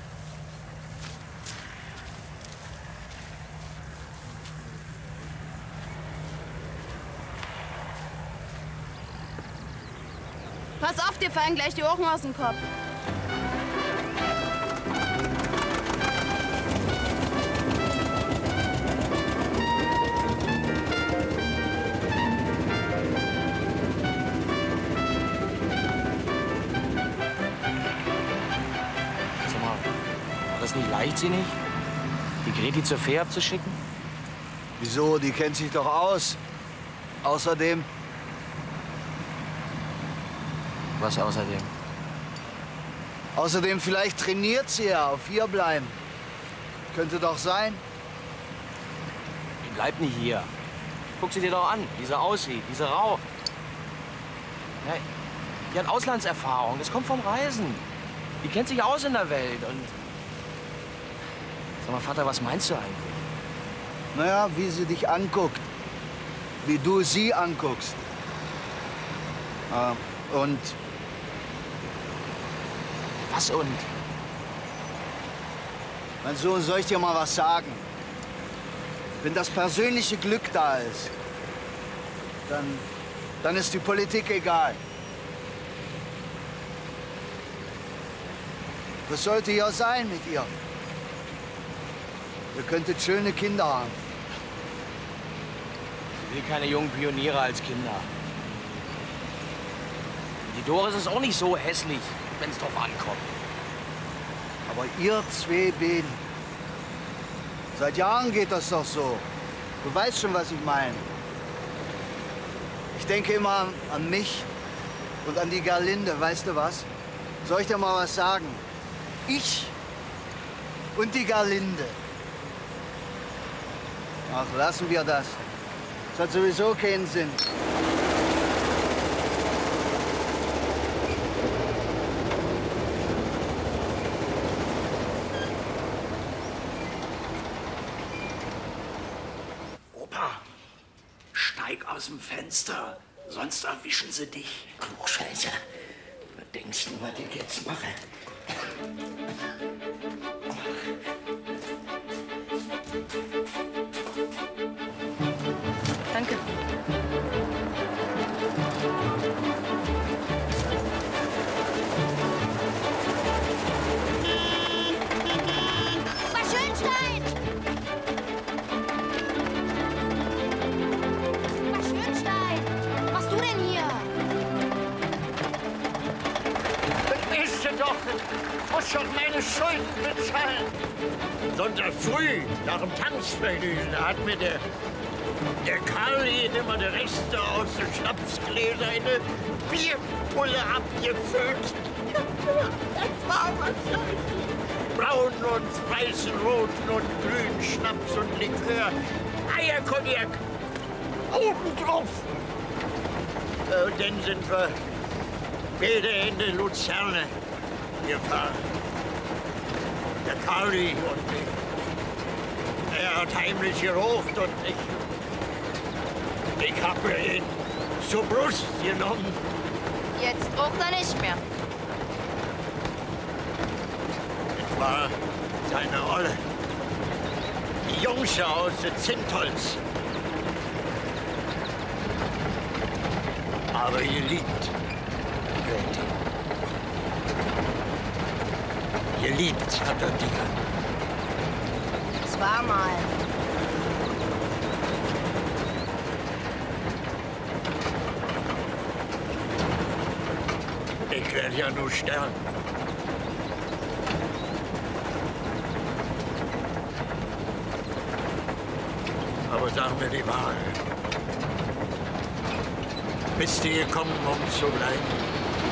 [SPEAKER 16] Pass auf, dir fallen gleich die Ohren aus dem Kopf.
[SPEAKER 5] Sag mal, reicht sie nicht, die Greti zur Fee abzuschicken?
[SPEAKER 7] Wieso? Die kennt sich doch aus. Außerdem...
[SPEAKER 5] Was außerdem?
[SPEAKER 7] Außerdem, vielleicht trainiert sie ja auf hier bleiben. Könnte doch sein.
[SPEAKER 5] Die bleibt nicht hier. Guck sie dir doch an, wie sie aussieht, wie sie raucht. Ja, die hat Auslandserfahrung, das kommt vom Reisen. Die kennt sich aus in der Welt und... Sag mal, Vater, was meinst du eigentlich?
[SPEAKER 7] Naja, wie sie dich anguckt. Wie du sie anguckst. Und...
[SPEAKER 5] Was und?
[SPEAKER 7] Mein Sohn, soll ich dir mal was sagen? Wenn das persönliche Glück da ist, dann ist die Politik egal. Das sollte ja sein mit ihr. Ihr könntet schöne Kinder haben.
[SPEAKER 5] Ich will keine jungen Pioniere als Kinder. Die Doris ist auch nicht so hässlich, wenn es drauf ankommt.
[SPEAKER 7] Aber ihr zwei Beden, seit Jahren geht das doch so. Du weißt schon, was ich meine. Ich denke immer an mich und an die Gerlinde, weißt du was? Soll ich dir mal was sagen? Ich und die Gerlinde. Ach, lassen wir das. Das hat sowieso keinen Sinn.
[SPEAKER 9] Steig aus dem Fenster, sonst erwischen sie dich. Klugscheißer, was denkst du, was ich jetzt mache?
[SPEAKER 3] Danke.
[SPEAKER 22] Opa Schönstein! Opa Schönstein! Was machst du denn hier?
[SPEAKER 9] Das weißt du doch, ich muss schon meine Schulden bezahlen. Sonntag früh, nach dem Tanzvergnügen, da hat mir der Karli immer die Reste aus den Schnapsgläsern in eine Bierpulle abgefüllt. Das war wahrscheinlich braunen und weißen, roten und grünen Schnaps und Likör, Eierkognak, obendrauf. Und dann sind wir beide in die Luzerne gefahren. Der Karli und ich. Er hat heimlich geraucht und ich hab ihn zur Brust genommen.
[SPEAKER 22] Jetzt raucht er nicht mehr.
[SPEAKER 9] Das war seine Olle. Die Jungsche aus der Zintholz. Aber geliebt, Grete. Geliebt hat er dich.
[SPEAKER 22] Das war mal.
[SPEAKER 9] Ich werde ja nur sterben. Aber sag mir die Wahrheit. Bist du gekommen, um zu bleiben?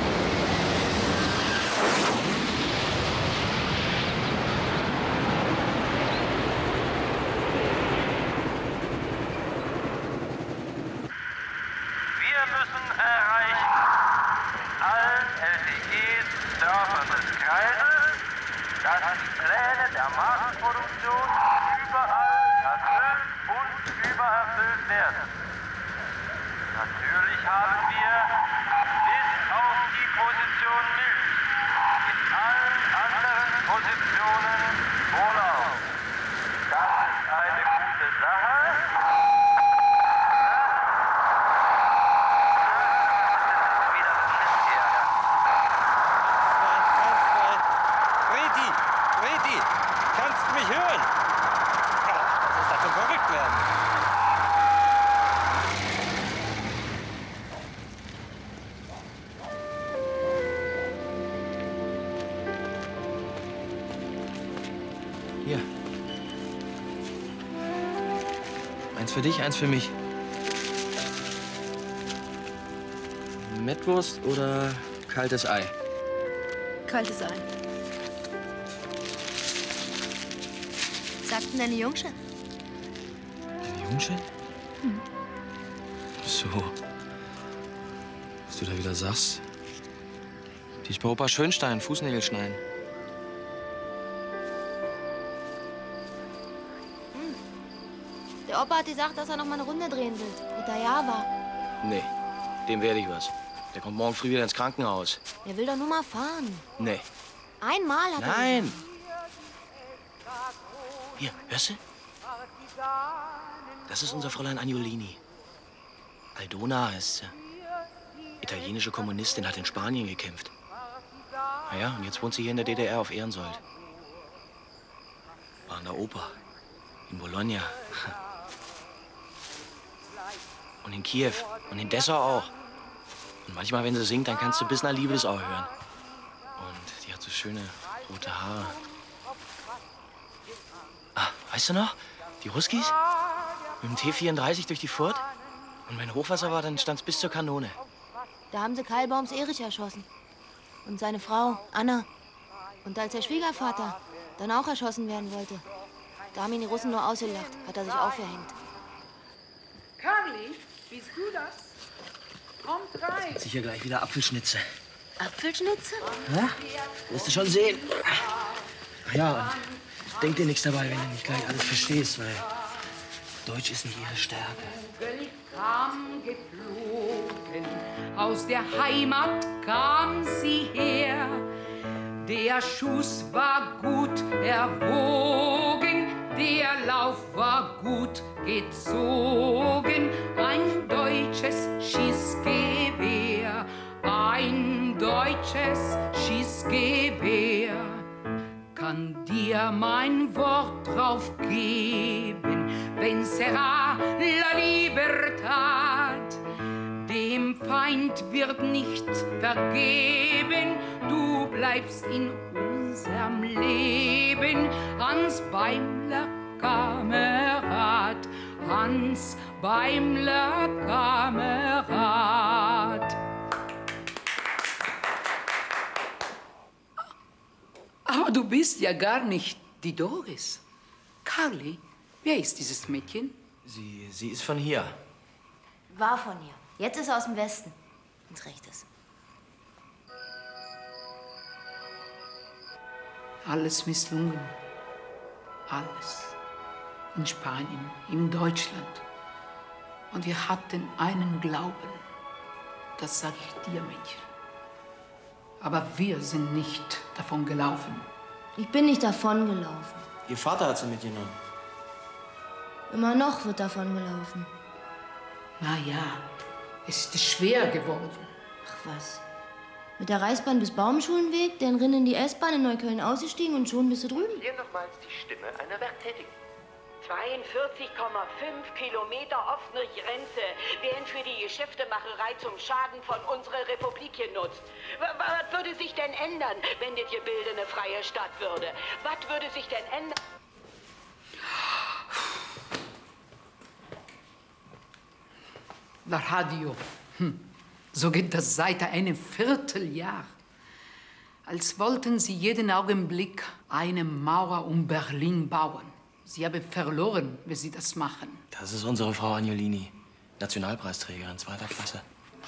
[SPEAKER 2] Wir müssen erreichen, in allen LTGs, Dörfern des Kreises, dass die Pläne der Massenproduktion überall erfüllt und übererfüllt werden. Natürlich haben wir bis auf die Position Milch in allen anderen Positionen Urlaub. Das ist eine gute Sache.
[SPEAKER 20] Greti, kannst du mich hören? Ach, das ist doch zum Verrücktwerden.
[SPEAKER 5] Eins für dich, eins für mich. Mettwurst oder kaltes Ei?
[SPEAKER 22] Kaltes Ei. Sagten deine Jungsche?
[SPEAKER 5] Deine Jungsche?
[SPEAKER 22] Hm.
[SPEAKER 5] So. Was du da wieder sagst. Die ist bei Opa Schönstein, Fußnägel schneiden.
[SPEAKER 22] Der Opa hat gesagt, dass er noch mal eine Runde drehen will. Mit der Java.
[SPEAKER 5] Nee, dem werde ich was. Der kommt morgen früh wieder ins Krankenhaus.
[SPEAKER 22] Der will doch nur mal fahren.
[SPEAKER 5] Nee.
[SPEAKER 22] Einmal hat er
[SPEAKER 5] Nein.
[SPEAKER 22] gesagt.
[SPEAKER 5] Hier, hörst du? Das ist unser Fräulein Agnolini. Aldona heißt sie. Italienische Kommunistin, hat in Spanien gekämpft. Na ja, und jetzt wohnt sie hier in der DDR auf Ehrensold. War an der Oper. In Bologna. Und in Kiew. Und in Dessau auch. Und manchmal, wenn sie singt, dann kannst du bis nach Liebesau hören. Und die hat so schöne rote Haare. Ah, weißt du noch? Die Ruskis? Mit dem T-34 durch die Furt? Und wenn Hochwasser war, dann stand's bis zur Kanone.
[SPEAKER 22] Da haben sie Keilbaums Erich erschossen. Und seine Frau, Anna. Und als der Schwiegervater dann auch erschossen werden wollte, da haben ihn die Russen nur ausgelacht, hat er sich aufgehängt.
[SPEAKER 14] Carly, bist du das? Kommt rein.
[SPEAKER 5] Sicher gleich wieder Apfelschnitze.
[SPEAKER 22] Apfelschnitze?
[SPEAKER 5] Ja? Wirst du schon sehen. Ach ja, und denk dir nichts dabei, wenn du nicht gleich alles verstehst, weil Deutsch ist nicht ihre Stärke.
[SPEAKER 4] Kam geflogen, aus der Heimat kam sie her. Der Schuss war gut erwogen, der Lauf war gut gezogen. Ein deutsches Schießgewehr, ein deutsches Schießgewehr. Kann dir mein Wort drauf geben, wenn sera la libertad. Dem Feind wird nichts vergeben, du bleibst in unserem Leben. Hans Beimler, Kamerad, Hans Beimler, Kamerad.
[SPEAKER 14] Aber du bist ja gar nicht die Doris. Carly, wer ist dieses Mädchen?
[SPEAKER 5] Sie ist von hier.
[SPEAKER 22] War von hier. Jetzt ist er aus dem Westen. Ins Rechtes.
[SPEAKER 14] Alles misslungen. Alles. In Spanien, in Deutschland. Und wir hatten einen Glauben. Das sage ich dir, Mädchen. Aber wir sind nicht davon gelaufen.
[SPEAKER 3] Ich bin nicht davon gelaufen.
[SPEAKER 5] Ihr Vater hat sie mitgenommen.
[SPEAKER 3] Immer noch wird davon gelaufen.
[SPEAKER 14] Na ja, es ist schwer geworden.
[SPEAKER 3] Ach was. Mit der Reichsbahn bis Baumschulenweg, dann rinnen in die S-Bahn in Neukölln ausgestiegen und schon bist du drüben.
[SPEAKER 10] Hier nochmals die Stimme einer Werktätigen. 42,5 Kilometer offene Grenze werden für die Geschäftemacherei zum Schaden von unserer Republik genutzt. Was würde sich denn ändern, wenn das Gebilde eine freie Stadt würde? Was würde sich denn ändern?
[SPEAKER 14] Das Radio. So geht das seit einem Vierteljahr. Als wollten sie jeden Augenblick eine Mauer um Berlin bauen. Sie haben verloren, wenn sie das machen.
[SPEAKER 5] Das ist unsere Frau Agnolini. Nationalpreisträgerin, 2. Klasse.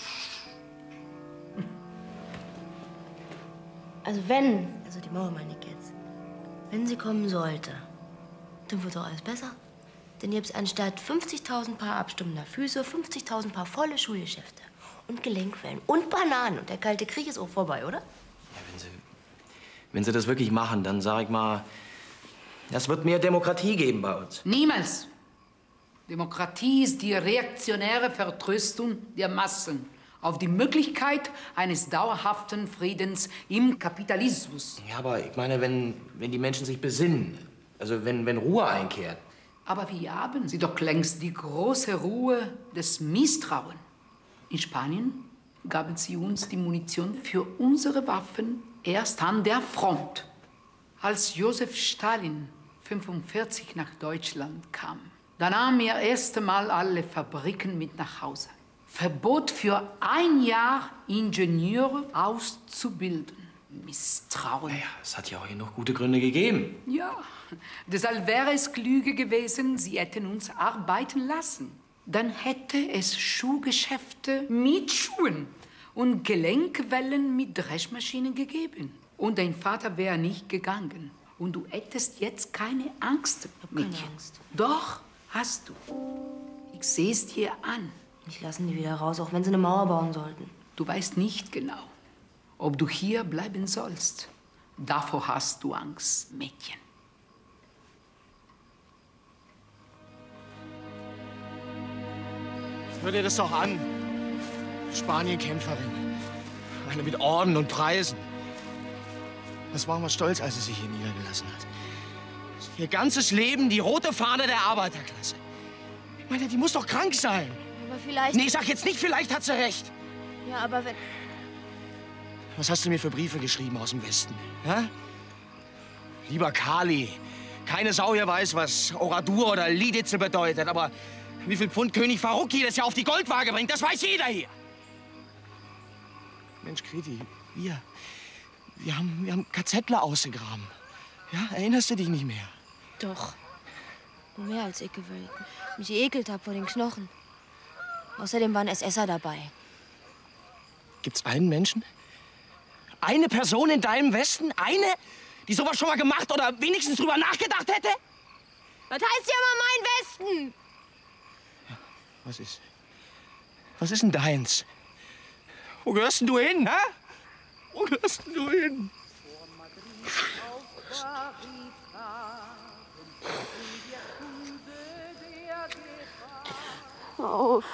[SPEAKER 3] Also die Mauer meine ich jetzt, wenn sie kommen sollte, dann wird doch alles besser. Dann gibt's anstatt 50.000 Paar abstummender Füße 50.000 Paar volle Schulgeschäfte und Gelenkwellen und Bananen. Und der Kalte Krieg ist auch vorbei, oder?
[SPEAKER 5] Ja, wenn sie das wirklich machen, dann sag ich mal, es wird mehr Demokratie geben bei uns.
[SPEAKER 14] Niemals. Demokratie ist die reaktionäre Vertröstung der Massen auf die Möglichkeit eines dauerhaften Friedens im Kapitalismus.
[SPEAKER 5] Ja, aber ich meine, wenn die Menschen sich besinnen, also wenn Ruhe einkehrt.
[SPEAKER 14] Aber wir haben sie doch längst die große Ruhe des Misstrauens. In Spanien gaben sie uns die Munition für unsere Waffen erst an der Front. Als Josef Stalin 1945 nach Deutschland kam,
[SPEAKER 4] Da nahmen wir erst einmal alle Fabriken mit nach Hause. Verbot für 1 Jahr, Ingenieure auszubilden. Misstrauen.
[SPEAKER 5] Naja, es hat ja auch hier noch gute Gründe gegeben.
[SPEAKER 4] Ja, deshalb wäre es klüger gewesen, sie hätten uns arbeiten lassen. Dann hätte es Schuhgeschäfte mit Schuhen und Gelenkwellen mit Dreschmaschinen gegeben. Und dein Vater wäre nicht gegangen. Und du hättest jetzt keine Angst, Mädchen.
[SPEAKER 3] Keine Angst.
[SPEAKER 4] Doch, hast du. Ich sehe es dir an.
[SPEAKER 3] Ich lasse die wieder raus, auch wenn sie eine Mauer bauen sollten.
[SPEAKER 4] Du weißt nicht genau, ob du hier bleiben sollst. Davor hast du Angst, Mädchen.
[SPEAKER 18] Hör dir das doch an. Spanienkämpferin. Eine mit Orden und Preisen. Das war mal stolz, als sie sich hier niedergelassen hat. Ihr ganzes Leben die rote Fahne der Arbeiterklasse. Ich meine, die muss doch krank sein.
[SPEAKER 22] Aber vielleicht...
[SPEAKER 18] Nee, sag jetzt nicht, vielleicht hat sie recht.
[SPEAKER 22] Ja, aber wenn...
[SPEAKER 18] Was hast du mir für Briefe geschrieben aus dem Westen? Ja? Lieber Kali, keine Sau hier weiß, was Oradur oder Lieditze bedeutet, aber wie viel Pfund König Faruk jedes Jahr auf die Goldwaage bringt, das weiß jeder hier. Mensch, Kreti, wir haben KZler ausgegraben. Ja, erinnerst du dich nicht mehr?
[SPEAKER 22] Doch. Nur mehr als ich, weil ich mich geekelt hab vor den Knochen. Außerdem waren SSer dabei.
[SPEAKER 18] Gibt's einen Menschen? Eine Person in deinem Westen? Eine, die sowas schon mal gemacht oder wenigstens drüber nachgedacht hätte?
[SPEAKER 22] Was heißt hier mal mein Westen?
[SPEAKER 18] Was ist denn deins? Wo gehörst denn du hin, hä? Wo gehörst denn du hin?
[SPEAKER 22] Auf.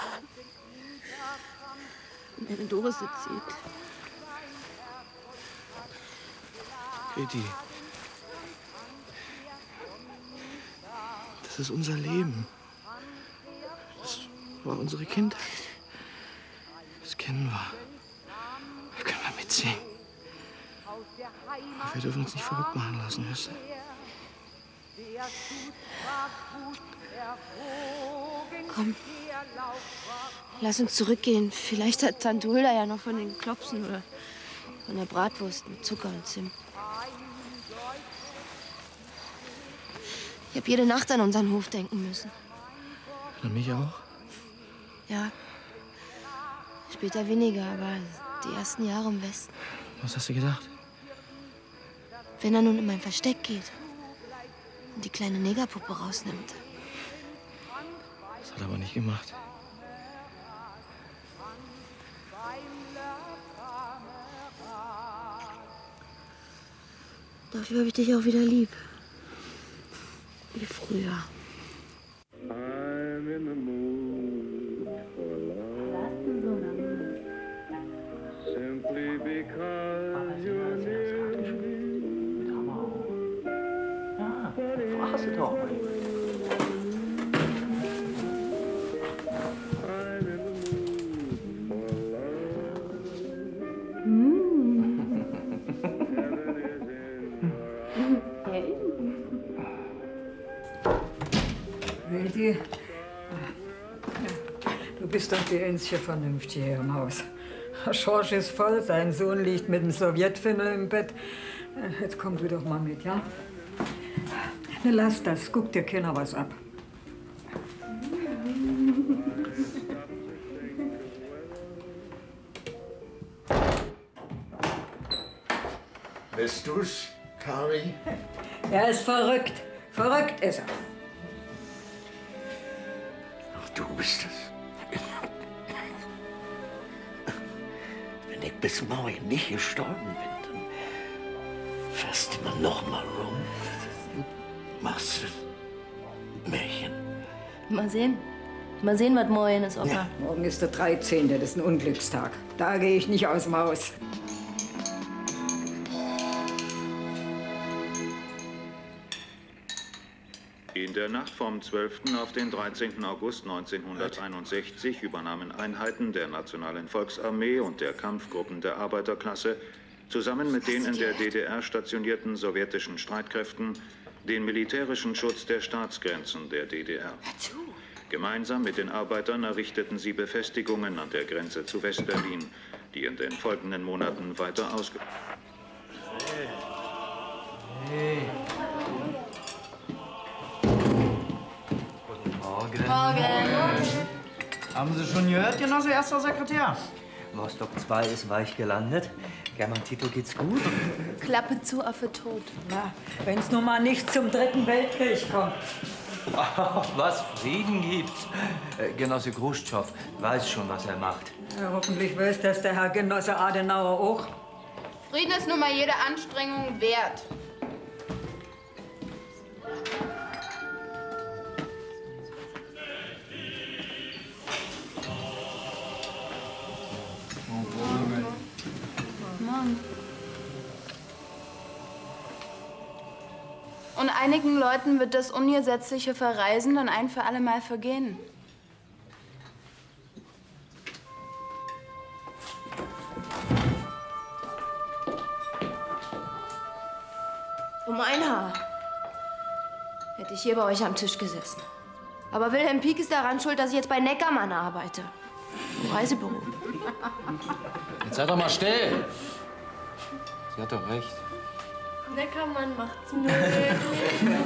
[SPEAKER 22] Wenn Doris es sieht.
[SPEAKER 18] Kreti. Das ist unser Leben. Das war unsere Kindheit. Das kennen wir. Da können wir mitsingen. Aber wir dürfen uns nicht verrückt machen lassen, hörst du?
[SPEAKER 22] Komm. Lass uns zurückgehen. Vielleicht hat Tante Hulda ja noch von den Klopsen oder von der Bratwurst mit Zucker und Zimt. Ich habe jede Nacht an unseren Hof denken müssen.
[SPEAKER 18] An mich auch?
[SPEAKER 22] Ja. Später weniger, aber die ersten Jahre im Westen.
[SPEAKER 18] Was hast du gedacht?
[SPEAKER 22] Wenn er nun in mein Versteck geht und die kleine Negerpuppe rausnimmt.
[SPEAKER 18] Das hat er aber nicht gemacht.
[SPEAKER 22] Dafür habe ich dich auch wieder lieb. Wie früher.
[SPEAKER 2] I'm in the mood for love. Simply because you're near me.
[SPEAKER 5] Ja, frag sie doch.
[SPEAKER 6] Redi, du bist doch die einzige Vernünftige hier im Haus. Schorsch ist voll, sein Sohn liegt mit dem Sowjetfimmel im Bett. Jetzt komm du doch mal mit, ja? Na, lass das, guck dir keiner was ab.
[SPEAKER 9] Bist du's, Kari?
[SPEAKER 6] Er ist verrückt. Verrückt ist er.
[SPEAKER 9] Ach, du bist es. Wenn ich bis morgen nicht gestorben bin, dann fährst du immer noch mal rum. Machst du Märchen.
[SPEAKER 3] Mal sehen. Mal sehen, was morgen ist, Opa.
[SPEAKER 6] Ja, morgen ist der 13., das ist ein Unglückstag. Da gehe ich nicht aus dem Haus.
[SPEAKER 13] In der Nacht vom 12. auf den 13. August 1961 übernahmen Einheiten der Nationalen Volksarmee und der Kampfgruppen der Arbeiterklasse zusammen mit den in der DDR stationierten sowjetischen Streitkräften den militärischen Schutz der Staatsgrenzen der DDR. Gemeinsam mit den Arbeitern errichteten sie Befestigungen an der Grenze zu West-Berlin, die in den folgenden Monaten weiter ausgebaut wurden.
[SPEAKER 12] Guten Morgen. Haben Sie schon gehört, Genosse Erster Sekretär? Vostok 2 ist weich gelandet. German Tito geht's gut.
[SPEAKER 22] Klappe zu, Affe tot.
[SPEAKER 6] Na, wenn's nun mal nicht zum Dritten Weltkrieg kommt.
[SPEAKER 12] Ach, was Frieden gibt's. Genosse Khrushchev weiß schon, was er macht.
[SPEAKER 6] Ja, hoffentlich weiß das der Herr Genosse Adenauer auch.
[SPEAKER 16] Frieden ist nun mal jede Anstrengung wert. Mann. Und einigen Leuten wird das ungesetzliche Verreisen dann ein für alle Mal vergehen.
[SPEAKER 22] Um ein Haar hätte ich hier bei euch am Tisch gesessen. Aber Wilhelm Pieck ist daran schuld, dass ich jetzt bei Neckermann arbeite. Im Reisebüro.
[SPEAKER 5] Jetzt sei doch mal still. Sie hat doch recht.
[SPEAKER 22] Neckermann macht's möglich.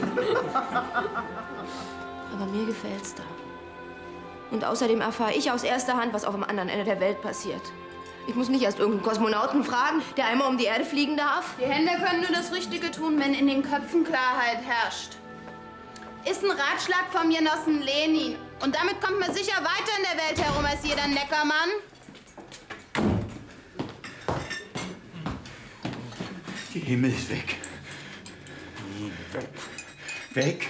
[SPEAKER 22] Aber mir gefällt's da. Und außerdem erfahre ich aus erster Hand, was auf dem anderen Ende der Welt passiert. Ich muss nicht erst irgendeinen Kosmonauten fragen, der einmal um die Erde fliegen darf.
[SPEAKER 16] Die Hände können nur das Richtige tun, wenn in den Köpfen Klarheit herrscht. Ist ein Ratschlag vom Genossen Lenin. Und damit kommt man sicher weiter in der Welt herum als jeder Neckermann.
[SPEAKER 1] Die Himmel ist weg. Weg.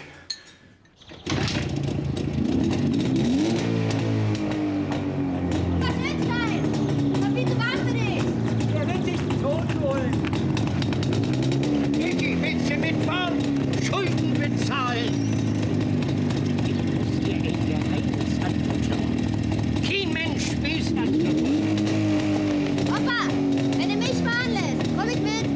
[SPEAKER 6] Der will sich den Tod holen.
[SPEAKER 9] Vicky, willst du mitfahren? Schulden bezahlen. Ich muss dir ein Geheimnis anvertrauen. Kein Mensch weiß das davon.
[SPEAKER 22] Opa, wenn du mich fahren lässt, komm ich mit.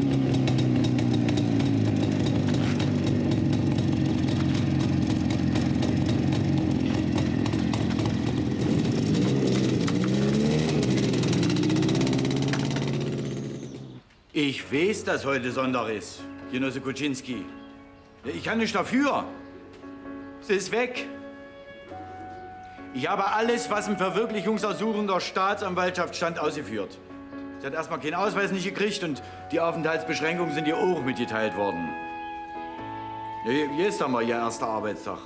[SPEAKER 8] Ich weiß, dass heute Sonntag ist, Genosse Kuczynski. Ich kann nicht dafür. Sie ist weg. Ich habe alles, was im Verwirklichungsersuchen der Staatsanwaltschaft stand, ausgeführt. Sie hat erstmal keinen Ausweis nicht gekriegt und die Aufenthaltsbeschränkungen sind ihr auch mitgeteilt worden. Ja, jetzt haben wir ihr erster Arbeitstag.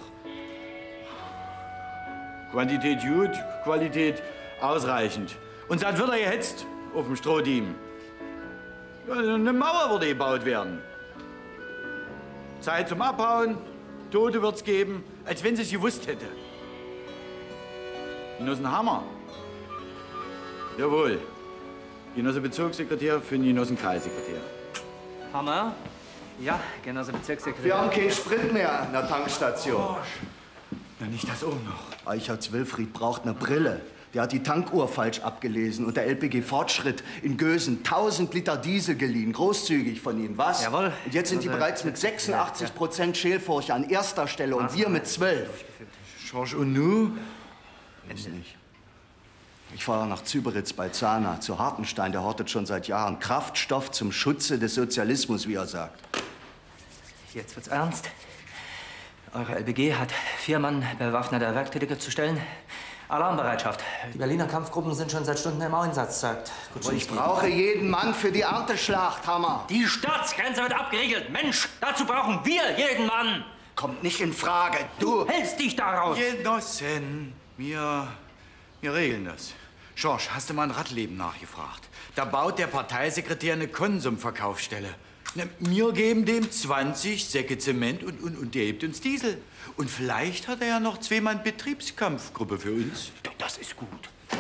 [SPEAKER 8] Quantität gut, Qualität ausreichend. Und seit wird er gehetzt auf dem Strohdiem. Ja, eine Mauer würde gebaut werden. Zeit zum Abhauen, Tote wird's geben, als wenn sie es gewusst hätte. Genossen Hammer. Jawohl. Genosse Bezirkssekretär für den Genossen Kreissekretär.
[SPEAKER 12] Hammer? Ja, Genosse Bezirkssekretär.
[SPEAKER 7] Wir haben keinen Sprit mehr an der Tankstation.
[SPEAKER 8] Na, nicht das auch noch.
[SPEAKER 7] Eicherts Wilfried braucht eine Brille. Der hat die Tankuhr falsch abgelesen und der LPG Fortschritt in Gösen 1000 Liter Diesel geliehen. Großzügig von Ihnen, was?
[SPEAKER 12] Jawohl.
[SPEAKER 7] Und jetzt sind die bereits mit 86% Schälfurche an erster Stelle und wir mit 12.
[SPEAKER 8] Georges Unu?
[SPEAKER 7] Weiß nicht. Ich fahre nach Zyberitz bei Zahner zu Hartenstein. Der hortet schon seit Jahren Kraftstoff zum Schutze des Sozialismus, wie er sagt.
[SPEAKER 12] Jetzt wird's ernst. Eure LBG hat 4 Mann bewaffneter Werktätige zu stellen. Alarmbereitschaft. Die Berliner Kampfgruppen sind schon seit Stunden im Einsatz, sagt Kuczynski.
[SPEAKER 7] Ich brauche jeden Mann für die Ernteschlacht, Hammer.
[SPEAKER 12] Die Staatsgrenze wird abgeriegelt. Mensch, dazu brauchen wir jeden Mann.
[SPEAKER 7] Kommt nicht in Frage. Du
[SPEAKER 12] hältst dich daraus.
[SPEAKER 8] Genossen, wir regeln das. Georges, hast du mal ein Radleben nachgefragt? Da baut der Parteisekretär eine Konsumverkaufsstelle. Na, wir geben dem 20 Säcke Zement und der hebt uns Diesel. Und vielleicht hat er ja noch 2 Mann Betriebskampfgruppe für uns.
[SPEAKER 7] Das ist gut.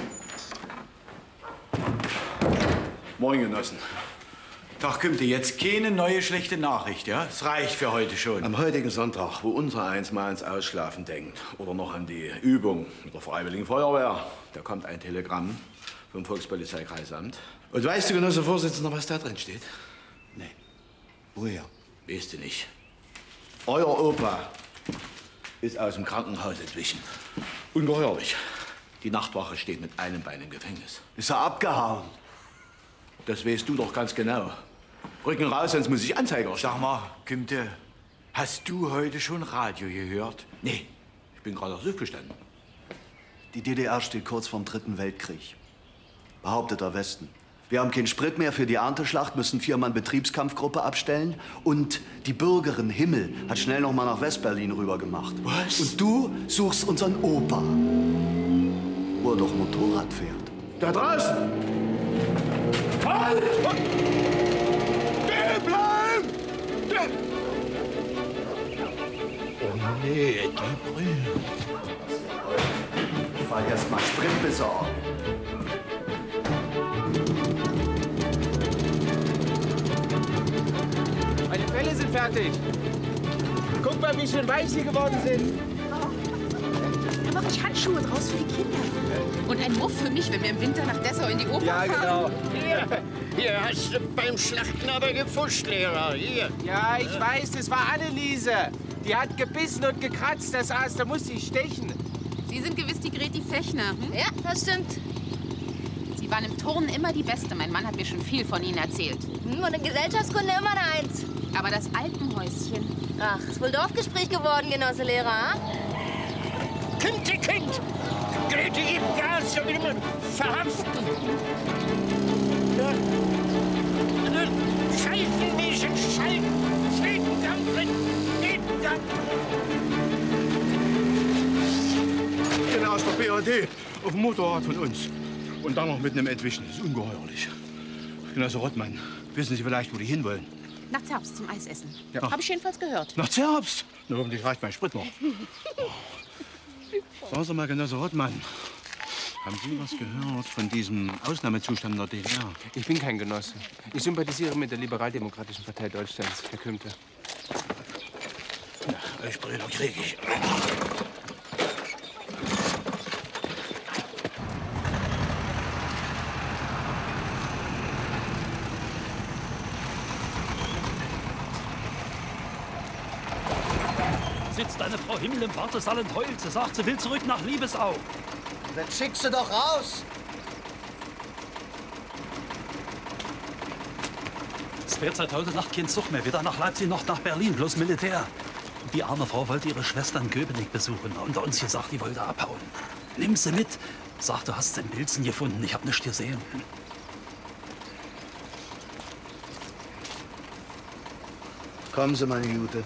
[SPEAKER 8] Moin, Genossen. Doch, kommt jetzt keine neue schlechte Nachricht, ja? Es reicht für heute schon.
[SPEAKER 17] Am heutigen Sonntag, wo unser eins mal ans Ausschlafen denkt oder noch an die Übung mit der Freiwilligen Feuerwehr, da kommt ein Telegramm vom Volkspolizeikreisamt. Und weißt du, Genosse Vorsitzender, was da drin steht?
[SPEAKER 7] Nee. Woher?
[SPEAKER 17] Weißt du nicht. Euer Opa ist aus dem Krankenhaus entwichen. Ungeheuerlich. Die Nachtwache steht mit einem Bein im Gefängnis.
[SPEAKER 7] Ist er abgehauen?
[SPEAKER 17] Das weißt du doch ganz genau. Rücken raus, sonst muss ich Anzeiger stellen.
[SPEAKER 1] Sag mal, Günther, hast du heute schon Radio gehört?
[SPEAKER 17] Nee, ich bin gerade aufgestanden.
[SPEAKER 7] Die DDR steht kurz vorm 3. Weltkrieg. Behauptet der Westen. Wir haben keinen Sprit mehr für die Ernteschlacht, müssen 4-Mann Betriebskampfgruppe abstellen. Und die Bürgerin Himmel hat schnell noch mal nach Westberlin rüber gemacht.
[SPEAKER 1] Was?
[SPEAKER 7] Und du suchst unseren Opa, wo er doch Motorrad fährt.
[SPEAKER 17] Da draußen!
[SPEAKER 7] Halt!
[SPEAKER 17] Stehen bleiben!
[SPEAKER 1] Oh nee, die Brühe.
[SPEAKER 7] Ich fahr erst mal Sprit besorgen.
[SPEAKER 14] Meine Felle sind fertig. Guck mal, wie schön weich sie geworden sind.
[SPEAKER 15] Da mache ich Handschuhe draus für die Kinder. Und ein Muff für mich, wenn wir im Winter nach Dessau in die Oper fahren.
[SPEAKER 18] Hier hast du beim Schlachten aber gepfuscht, Lehrer. Hier.
[SPEAKER 14] Ja, ich weiß, das war Anneliese. Die hat gebissen und gekratzt, das Aas, da musste ich stechen.
[SPEAKER 15] Sie sind gewiss die Greti Fechner. Hm?
[SPEAKER 22] Ja, das stimmt.
[SPEAKER 15] Sie waren im Turnen immer die Beste. Mein Mann hat mir schon viel von Ihnen erzählt.
[SPEAKER 22] Und in Gesellschaftskunde immer eine Eins.
[SPEAKER 15] Aber das Alpenhäuschen.
[SPEAKER 22] Ach, ist wohl Dorfgespräch geworden, Genosse Lehrer.
[SPEAKER 18] Kind! Grete, gib Gas, da will man verhaften. Schalten, Mädchen, schalten. Zweiten Gang drin. Zweiten Gang.
[SPEAKER 17] Genau aus der BRD auf dem Motorrad von uns. Und dann noch mitten im Entwischen. Das ist ungeheuerlich. Genosse Rottmann, wissen Sie vielleicht, wo die hinwollen?
[SPEAKER 15] Nach Zerbst zum Eisessen.
[SPEAKER 17] Ja.
[SPEAKER 15] Habe ich jedenfalls gehört.
[SPEAKER 17] Nach Zerbst? Na, hoffentlich reicht mein Sprit noch. Sagen Sie mal, Genosse Rottmann, haben Sie was gehört von diesem Ausnahmezustand in der DDR?
[SPEAKER 14] Ich bin kein Genosse. Ich sympathisiere mit der Liberaldemokratischen Partei Deutschlands, Herr Kümte.
[SPEAKER 17] Ja, euch Brüder krieg ich.
[SPEAKER 21] Sitzt deine Frau Himmel im Wartesaal und heult. Sie sagt, sie will zurück nach Liebesau.
[SPEAKER 7] Dann schick sie doch raus.
[SPEAKER 21] Es fährt seit heute Nacht kein Zug mehr. Weder nach Leipzig noch nach Berlin, bloß Militär. Und die arme Frau wollte ihre Schwester in Köpenick besuchen. Unter uns gesagt, die wollte abhauen. Nimm sie mit. Sag, du hast sie in Pilzen gefunden. Ich hab nichts gesehen.
[SPEAKER 7] Kommen Sie, meine Jute.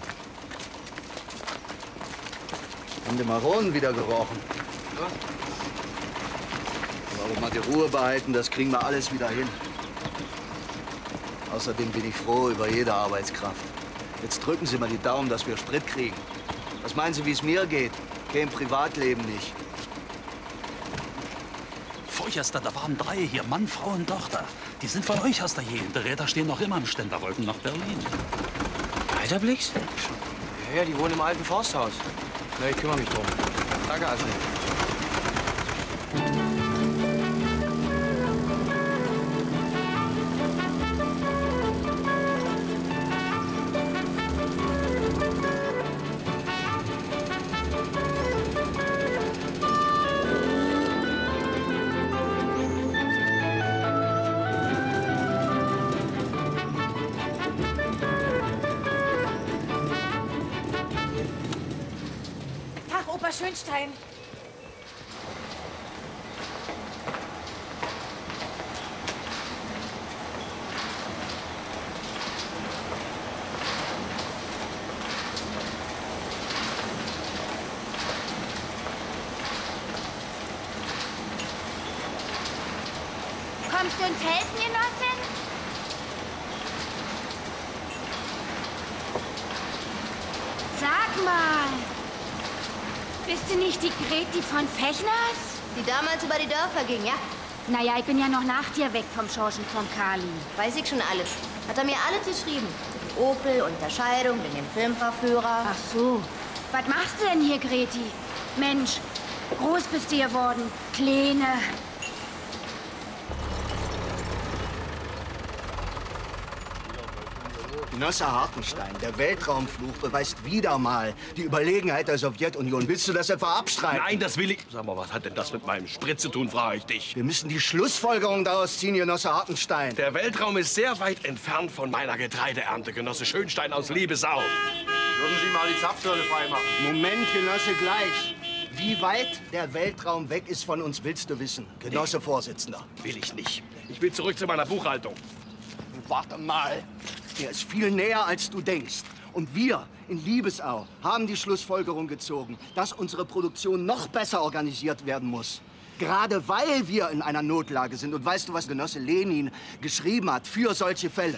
[SPEAKER 7] Haben die Maronen wieder gerochen? Ja. Aber mal die Ruhe behalten, das kriegen wir alles wieder hin. Außerdem bin ich froh über jede Arbeitskraft. Jetzt drücken Sie mal die Daumen, dass wir Sprit kriegen. Was meinen Sie, wie es mir geht? Kein Privatleben nicht.
[SPEAKER 21] Vorgestern, da waren 3 hier, Mann, Frau und Tochter. Die sind von euch aus der Gegend. Die Räder stehen noch immer im Ständer, wollten nach Berlin.
[SPEAKER 5] Weiterblickst? Ja, die wohnen im alten Forsthaus. Na, ich kümmere mich drum. Danke, also.
[SPEAKER 22] Schönstein. Kommst du uns helfen, Genossin? Sag mal. Bist du nicht die Greti von Fechners? Die damals über die Dörfer ging, ja?
[SPEAKER 19] Naja, ich bin ja noch nach dir weg vom Schorschen von Kali.
[SPEAKER 22] Weiß ich schon alles. Hat er mir alles geschrieben. Die Opel, Unterscheidung, in dem Filmverführer.
[SPEAKER 19] Ach so. Was machst du denn hier, Greti? Mensch, groß bist du geworden. Kleine.
[SPEAKER 7] Genosse Hartenstein, der Weltraumfluch beweist wieder mal die Überlegenheit der Sowjetunion. Willst du das etwa abstreiten?
[SPEAKER 11] Nein, das will ich. Sag mal, was hat denn das mit meinem Sprit zu tun, frage ich dich.
[SPEAKER 7] Wir müssen die Schlussfolgerung daraus ziehen, Genosse Hartenstein.
[SPEAKER 11] Der Weltraum ist sehr weit entfernt von meiner Getreideernte, Genosse Schönstein aus Liebesau.
[SPEAKER 18] Würden Sie mal die Zapfsäule freimachen?
[SPEAKER 7] Moment, Genosse, gleich. Wie weit der Weltraum weg ist von uns, willst du wissen, Genosse Vorsitzender?
[SPEAKER 11] Will ich nicht. Ich will zurück zu meiner Buchhaltung.
[SPEAKER 7] Warte mal. Er ist viel näher, als du denkst. Und wir in Liebesau haben die Schlussfolgerung gezogen, dass unsere Produktion noch besser organisiert werden muss. Gerade weil wir in einer Notlage sind. Und weißt du, was Genosse Lenin geschrieben hat für solche Fälle?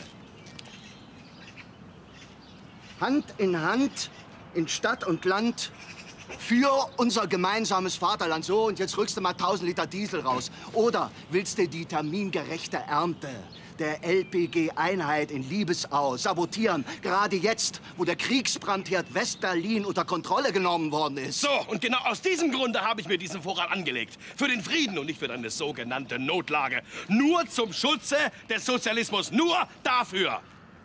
[SPEAKER 7] Hand in Hand, in Stadt und Land, für unser gemeinsames Vaterland. So, und jetzt rückst du mal 1000 Liter Diesel raus. Oder willst du die termingerechte Ernte der LPG-Einheit in Liebesau sabotieren? Gerade jetzt, wo der Kriegsbrandherd West-Berlin unter Kontrolle genommen worden ist.
[SPEAKER 11] So, und genau aus diesem Grunde habe ich mir diesen Vorrat angelegt. Für den Frieden und nicht für deine sogenannte Notlage. Nur zum Schutze des Sozialismus. Nur dafür.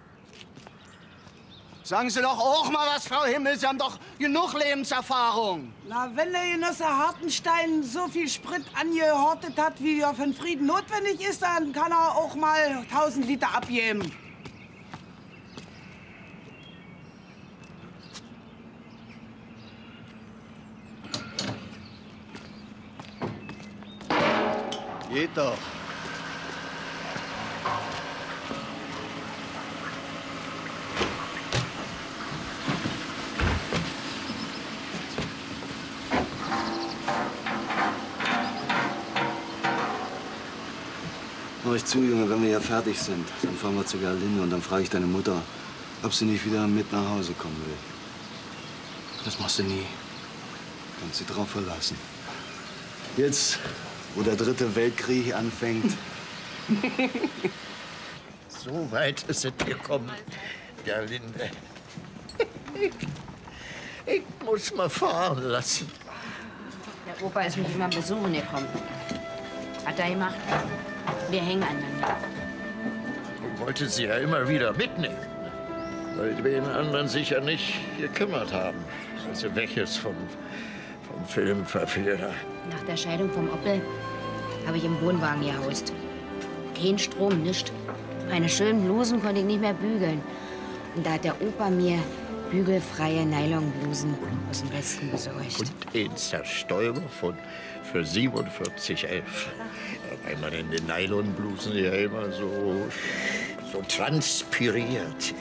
[SPEAKER 7] Sagen Sie doch auch mal was, Frau Himmel. Sie haben doch genug Lebenserfahrung.
[SPEAKER 14] Na, wenn der Genosse Hartenstein so viel Sprit angehortet hat, wie er für den Frieden notwendig ist, dann kann er auch mal 1000 Liter abgeben.
[SPEAKER 7] Geht doch.
[SPEAKER 20] Hör ich zu, Junge, wenn wir hier fertig sind, dann fahren wir zu Gerlinde und dann frage ich deine Mutter, ob sie nicht wieder mit nach Hause kommen will.
[SPEAKER 5] Das machst du nie.
[SPEAKER 20] Kannst du drauf verlassen. Jetzt, wo der 3. Weltkrieg anfängt.
[SPEAKER 9] So weit ist es gekommen, Gerlinde. Ich muss mal fahren lassen.
[SPEAKER 19] Der Opa ist mich immer besuchen gekommen. Hat er gemacht. Wir hängen aneinander.
[SPEAKER 9] Ich wollte sie ja immer wieder mitnehmen, weil die beiden anderen sich ja nicht gekümmert haben, als sie weg ist vom Filmverführer.
[SPEAKER 19] Nach der Scheidung vom Oppel habe ich im Wohnwagen gehaust. Kein Strom, nischt. Meine schönen Blusen konnte ich nicht mehr bügeln. Und da hat der Opa mir bügelfreie Nylonblusen aus dem Westen besorgt.
[SPEAKER 9] Und ein Zerstäuber für 47,11. Weil man in den Nylonblusen ja immer so transpiriert.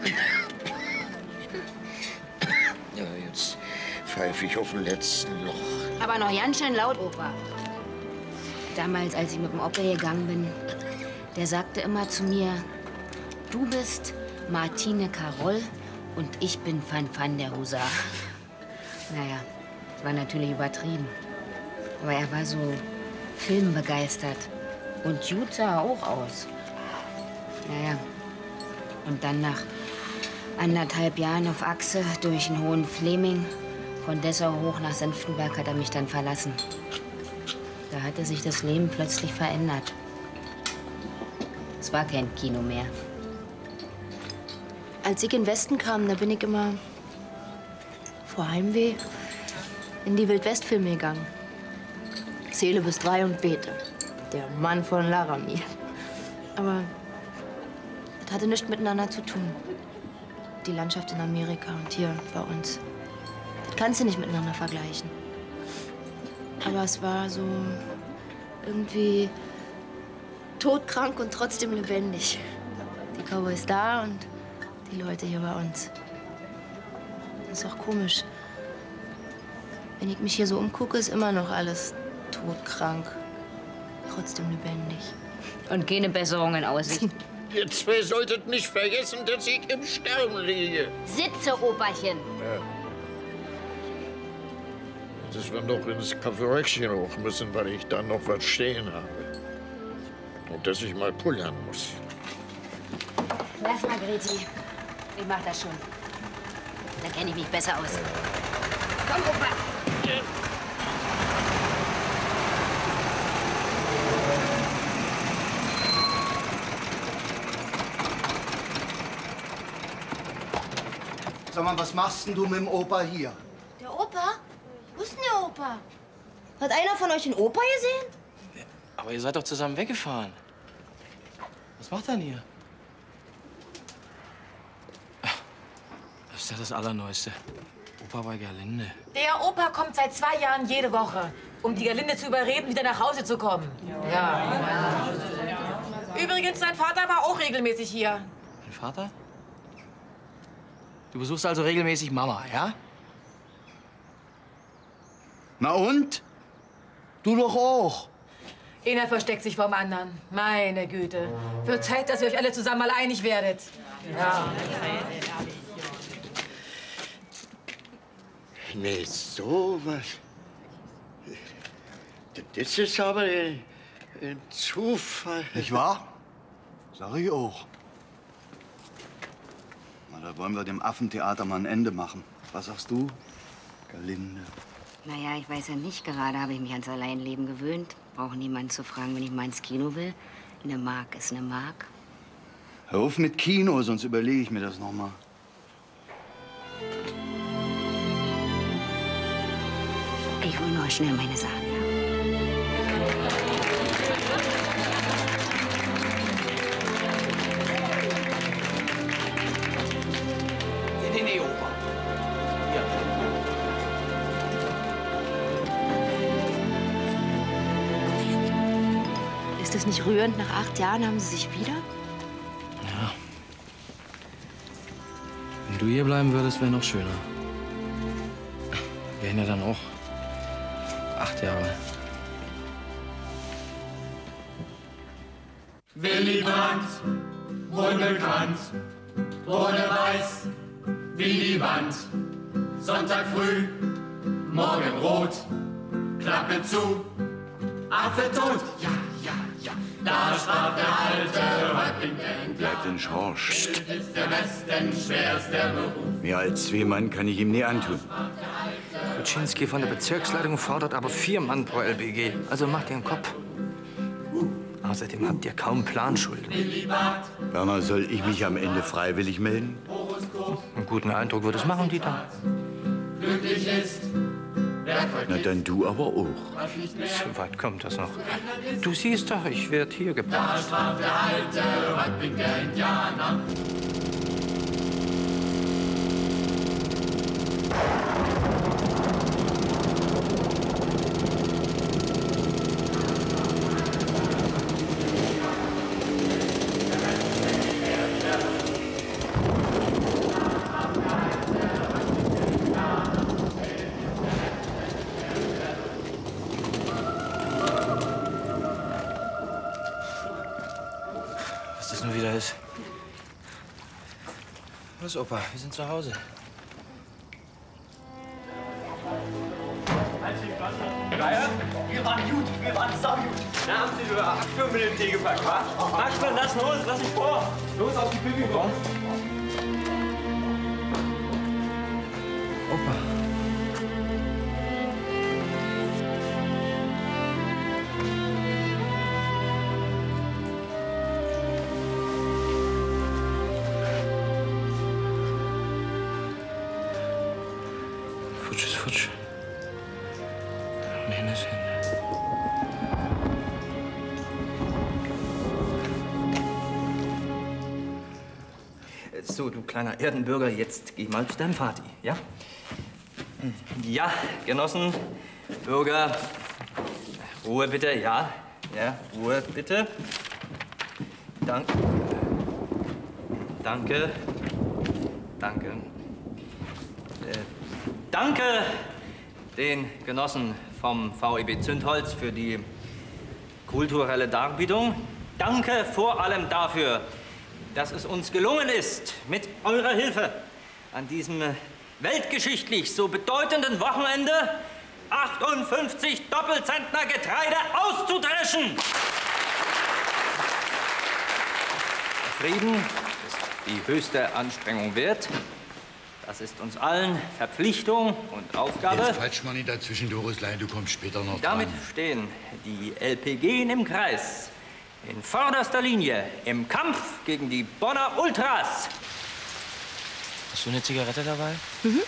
[SPEAKER 9] Ja, jetzt pfeife ich auf den letzten Loch.
[SPEAKER 19] Aber noch ganz schön laut, Opa. Damals, als ich mit dem Opa gegangen bin, der sagte immer zu mir, du bist Martine Karol und ich bin Fan der Husar. Naja, war natürlich übertrieben. Aber er war so filmbegeistert. Und gut sah er auch aus. Naja, und dann nach 1,5 Jahren auf Achse durch den Hohen Fleming, von Dessau hoch nach Senftenberg, hat er mich dann verlassen. Da hatte sich das Leben plötzlich verändert. Es war kein Kino mehr.
[SPEAKER 3] Als ich in den Westen kam, da bin ich immer vor Heimweh in die Wildwestfilme gegangen. Zähle bis 3 und bete. Der Mann von Laramie. Aber das hatte nichts miteinander zu tun. Die Landschaft in Amerika und hier bei uns. Das kannst du nicht miteinander vergleichen. Aber es war so irgendwie todkrank und trotzdem lebendig. Die Cowboys da und die Leute hier bei uns. Das ist auch komisch. Wenn ich mich hier so umgucke, ist immer noch alles todkrank. Trotzdem lebendig.
[SPEAKER 19] Und keine Besserung in Aussicht.
[SPEAKER 9] Ihr zwei solltet nicht vergessen, dass ich im Sterben liege.
[SPEAKER 19] Sitze, Operchen.
[SPEAKER 9] Ja. Dass wir noch ins Café Röckchen hoch müssen, weil ich dann noch was stehen habe. Und dass ich mal pullern muss.
[SPEAKER 19] Lass mal, Greti. Ich mach das schon. Da kenne ich mich besser aus. Komm, Opa.
[SPEAKER 7] Sag mal, was machst denn du mit dem Opa hier?
[SPEAKER 22] Der Opa? Wo ist denn der Opa? Hat einer von euch den Opa gesehen?
[SPEAKER 5] Aber ihr seid doch zusammen weggefahren. Was macht er denn hier? Das ist ja das Allerneueste. Opa bei Gerlinde.
[SPEAKER 4] Der Opa kommt seit 2 Jahren jede Woche, um die Gerlinde zu überreden, wieder nach Hause zu kommen. Ja. Übrigens, dein Vater war auch regelmäßig hier.
[SPEAKER 5] Dein Vater? Du besuchst also regelmäßig Mama, ja?
[SPEAKER 7] Na und? Du doch auch.
[SPEAKER 4] Einer versteckt sich vom anderen. Meine Güte. Wird Zeit, dass ihr euch alle zusammen mal einig werdet. Ja.
[SPEAKER 9] Nee, sowas. Das ist aber ein Zufall.
[SPEAKER 7] Nicht wahr? Sag ich auch. Na, da wollen wir dem Affentheater mal ein Ende machen. Was sagst du, Gerlinde?
[SPEAKER 19] Naja, ich weiß ja nicht. Gerade habe ich mich ans Alleinleben gewöhnt. Brauche niemanden zu fragen, wenn ich mal ins Kino will. Eine Mark ist eine Mark.
[SPEAKER 7] Hör auf mit Kino, sonst überlege ich mir das noch mal.
[SPEAKER 19] Ich hole nur schnell meine Sachen.
[SPEAKER 5] Nee, Opa. Ja.
[SPEAKER 22] Ist das nicht rührend? Nach 8 Jahren haben sie sich wieder?
[SPEAKER 5] Ja. Wenn du hier bleiben würdest, wäre noch schöner. Wir wären ja dann auch 8 Jahre.
[SPEAKER 2] Willy Brandt, wohlbekannt, ohne Weiß wie die Wand. Sonntag früh, morgen rot, Klappe zu, Affe tot. Ja, ja, ja, da sprach der alte Häuptling.
[SPEAKER 17] Bleibt in Schorsch.
[SPEAKER 2] Ist der Westen schwerster Beruf.
[SPEAKER 17] Mehr als 2 Mann kann ich ihm nie antun.
[SPEAKER 12] Kuczynski von der Bezirksleitung fordert aber 4 Mann pro LBG. Also macht ihr einen Kopf. Außerdem habt ihr kaum Planschulden.
[SPEAKER 17] Werner, soll ich mich am Ende freiwillig melden?
[SPEAKER 12] Einen guten Eindruck wird es machen, Dieter.
[SPEAKER 2] Glücklich ist, wer
[SPEAKER 17] Na, dann du aber auch.
[SPEAKER 12] So weit kommt das noch. Du siehst doch, ich werde hier
[SPEAKER 2] Da
[SPEAKER 12] gebraucht.
[SPEAKER 2] sprach der alte Häuptling der Indianer.
[SPEAKER 5] Was das nun wieder ist. Los, Opa, wir sind zu Hause.
[SPEAKER 10] Geier? Wir waren gut, wir waren saugut. Da haben Sie sogar Aktion mit dem Tee gepackt, wa? Maxmann, lass los, lass mich vor. Los auf die Bühne kommen.
[SPEAKER 5] Opa. Futsch ist futsch. Und hin ist hin.
[SPEAKER 12] So, du kleiner Erdenbürger, jetzt geh mal zu deinem Vati, ja? Ja, Genossen, Bürger, Ruhe bitte, ja? Ja, Ruhe bitte. Danke. Danke. Danke. Danke den Genossen vom VEB Zündholz für die kulturelle Darbietung. Danke vor allem dafür, dass es uns gelungen ist, mit eurer Hilfe an diesem weltgeschichtlich so bedeutenden Wochenende 58 Doppelzentner Getreide auszudreschen. Der Frieden ist die höchste Anstrengung wert. Das ist uns allen Verpflichtung und Aufgabe.
[SPEAKER 8] Jetzt quatsch mal nicht dazwischen, Dorislein, du kommst später noch
[SPEAKER 12] Damit
[SPEAKER 8] dran.
[SPEAKER 12] stehen die LPG im Kreis in vorderster Linie im Kampf gegen die Bonner Ultras.
[SPEAKER 5] Hast du eine Zigarette dabei?
[SPEAKER 22] Mhm.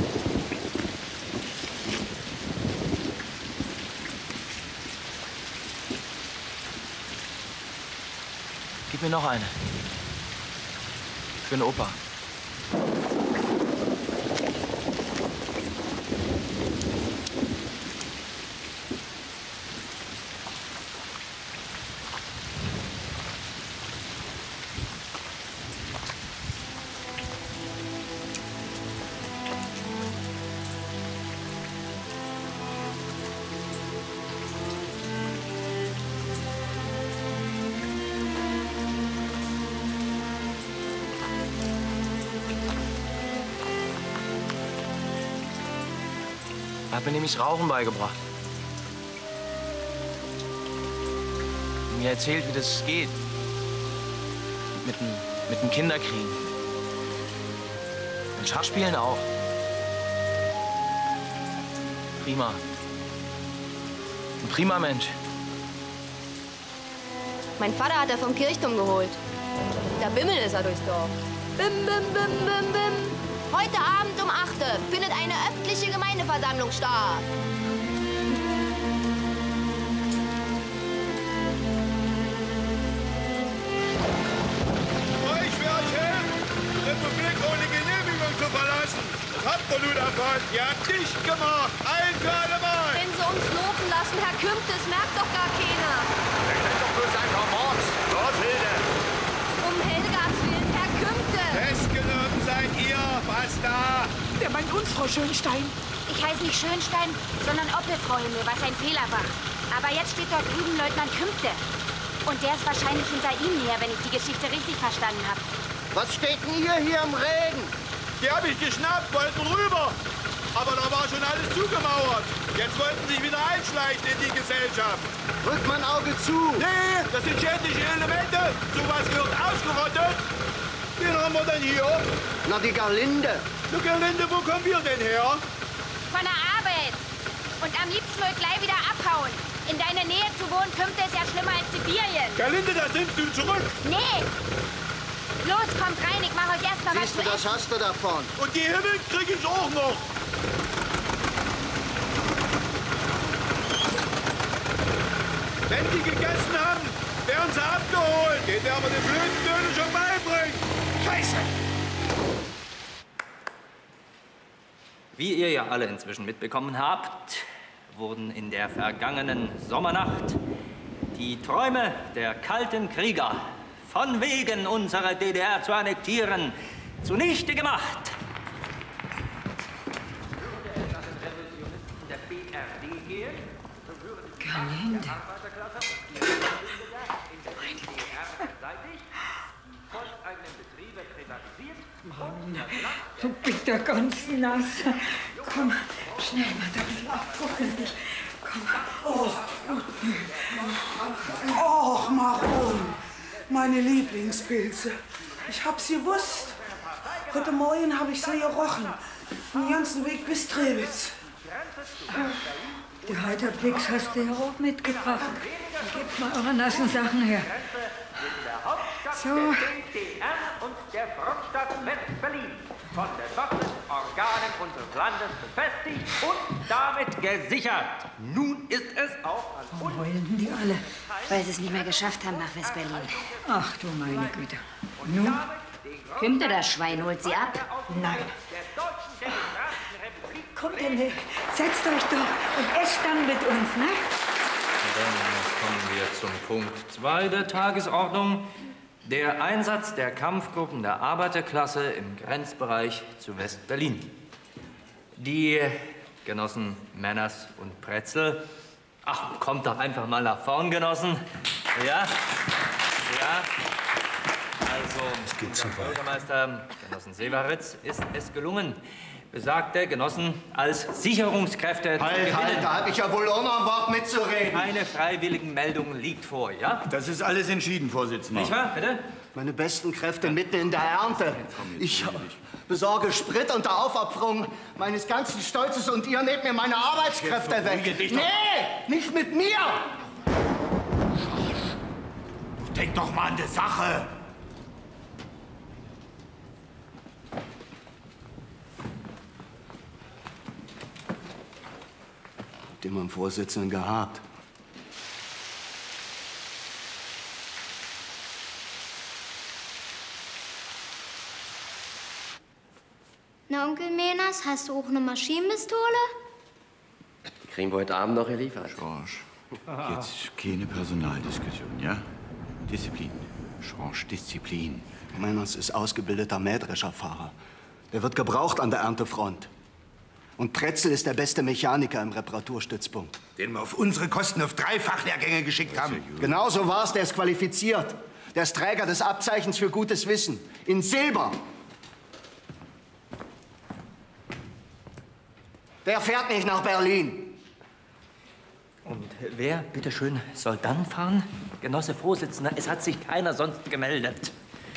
[SPEAKER 5] Gib mir noch eine. Für den Opa. Er hat mir nämlich Rauchen beigebracht. Und mir erzählt, wie das geht. Mit dem Kinderkriegen. Und Schachspielen auch. Prima. Ein prima Mensch.
[SPEAKER 22] Mein Vater hat er vom Kirchturm geholt. Da bimmeln ist er durchs Dorf. Bim, bim, bim, bim, bim. Heute Abend um 8 Uhr findet eine öffentliche Gemeindeversammlung statt.
[SPEAKER 8] Ich will euch helfen, die Republik ohne Genehmigung zu verlassen. Das habt ihr nun erfahren. Ihr habt dicht gemacht. Ein für alle Mal.
[SPEAKER 22] Wenn sie uns laufen lassen, Herr Kümp, das merkt doch gar keiner.
[SPEAKER 8] Das ist doch bloß ein paar Mords. Los, Hilde.
[SPEAKER 22] Um Helgas Willen, Herr Kümte.
[SPEAKER 8] Festgenommen seid ihr. Basta.
[SPEAKER 14] Der meint uns, Frau Schönstein.
[SPEAKER 19] Ich heiße nicht Schönstein, sondern Oppel, Frau Himmel, was ein Fehler war. Aber jetzt steht dort drüben Leutnant Kümte. Und der ist wahrscheinlich hinter Ihnen her, wenn ich die Geschichte richtig verstanden habe.
[SPEAKER 18] Was steht denn ihr hier im Regen?
[SPEAKER 8] Die hab ich geschnappt, wollten rüber. Aber da war schon alles zugemauert. Jetzt wollten sie sich wieder einschleichen in die Gesellschaft.
[SPEAKER 18] Drückt mein Auge zu.
[SPEAKER 8] Nee, das sind schädliche Elemente. Sowas gehört ausgerottet. Wen haben wir denn hier?
[SPEAKER 18] Na, die Gerlinde.
[SPEAKER 8] Die Gerlinde, wo kommen wir denn her?
[SPEAKER 19] Von der Arbeit. Und am liebsten will gleich wieder abhauen. In deiner Nähe zu wohnen, Kümte ist ja schlimmer als Sibirien.
[SPEAKER 8] Gerlinde, da nimmst du zurück.
[SPEAKER 19] Nee. Los, kommt rein, ich mache euch erst mal was
[SPEAKER 18] Siehst du,
[SPEAKER 19] zu
[SPEAKER 18] das
[SPEAKER 19] essen.
[SPEAKER 18] hast du davon.
[SPEAKER 8] Und die Himmel krieg ich auch noch. Wenn die gegessen haben, werden sie abgeholt. Den werden wir den blöden Döner schon beibringen. Scheiße!
[SPEAKER 12] Wie ihr ja alle inzwischen mitbekommen habt, wurden in der vergangenen Sommernacht die Träume der kalten Krieger, von wegen unsere DDR zu annektieren, zunichte gemacht.
[SPEAKER 6] Gerlinde. Mann, du bist ja ganz nass. Komm, schnell mal da abgucken. Komm.
[SPEAKER 14] Och, Maron, meine Lieblingspilze. Ich hab's gewusst. Heute Morgen habe ich sie gerochen. Den ganzen Weg bis Trebitz.
[SPEAKER 6] Die Heiterplicks hast du ja auch mitgebracht. Gebt mal eure nassen Sachen her. So.
[SPEAKER 2] und der Frontstadt West-Berlin von den Wachungsorganen unseres Landes befestigt und damit gesichert. Nun ist es auch an
[SPEAKER 6] Warum heulen die alle?
[SPEAKER 19] Weil sie es nicht mehr geschafft haben nach West-Berlin.
[SPEAKER 6] Ach du meine Güte. Nun?
[SPEAKER 19] Kümte, das Schwein holt sie ab.
[SPEAKER 6] Nein. Kommt denn, setzt euch doch und esst dann mit uns, ne?
[SPEAKER 12] Dann kommen wir zum Punkt 2 der Tagesordnung. Der Einsatz der Kampfgruppen der Arbeiterklasse im Grenzbereich zu West-Berlin. Die Genossen Männers und Pretzel. Ach, kommt doch einfach mal nach vorn, Genossen. Ja? Ja? Also, unserem Bürgermeister, Genossen Severitz, ist es gelungen, besagte Genossen als Sicherungskräfte zu gewinnen.
[SPEAKER 7] Halt, da habe ich ja wohl auch noch ein Wort mitzureden.
[SPEAKER 12] Eine Freiwilligenmeldung liegt vor, ja?
[SPEAKER 8] Das ist alles entschieden, Vorsitzender.
[SPEAKER 12] Nicht wahr, bitte?
[SPEAKER 18] Meine besten Kräfte mitten in der Ernte. Ich besorge Sprit unter Aufopferung meines ganzen Stolzes und ihr nehmt mir meine Arbeitskräfte weg. Nee, nicht mit mir!
[SPEAKER 8] Denk doch mal an die Sache.
[SPEAKER 20] immer im Vorsitzenden gehabt.
[SPEAKER 13] Na, Onkel Menas, hast du auch eine Maschinenpistole?
[SPEAKER 5] Die kriegen wir heute Abend noch geliefert.
[SPEAKER 1] George, jetzt keine Personaldiskussion, ja? Disziplin. George, Disziplin.
[SPEAKER 20] Meiners ist ausgebildeter Mähdrescherfahrer. Der wird gebraucht an der Erntefront. Und Pretzel ist der beste Mechaniker im Reparaturstützpunkt.
[SPEAKER 16] Den wir auf unsere Kosten auf 3 Fachlehrgänge geschickt haben.
[SPEAKER 20] Genau so war's, der ist qualifiziert. Der ist Träger des Abzeichens für gutes Wissen. In Silber. Der fährt nicht nach Berlin.
[SPEAKER 12] Und wer, bitteschön, soll dann fahren? Genosse Vorsitzender, es hat sich keiner sonst gemeldet.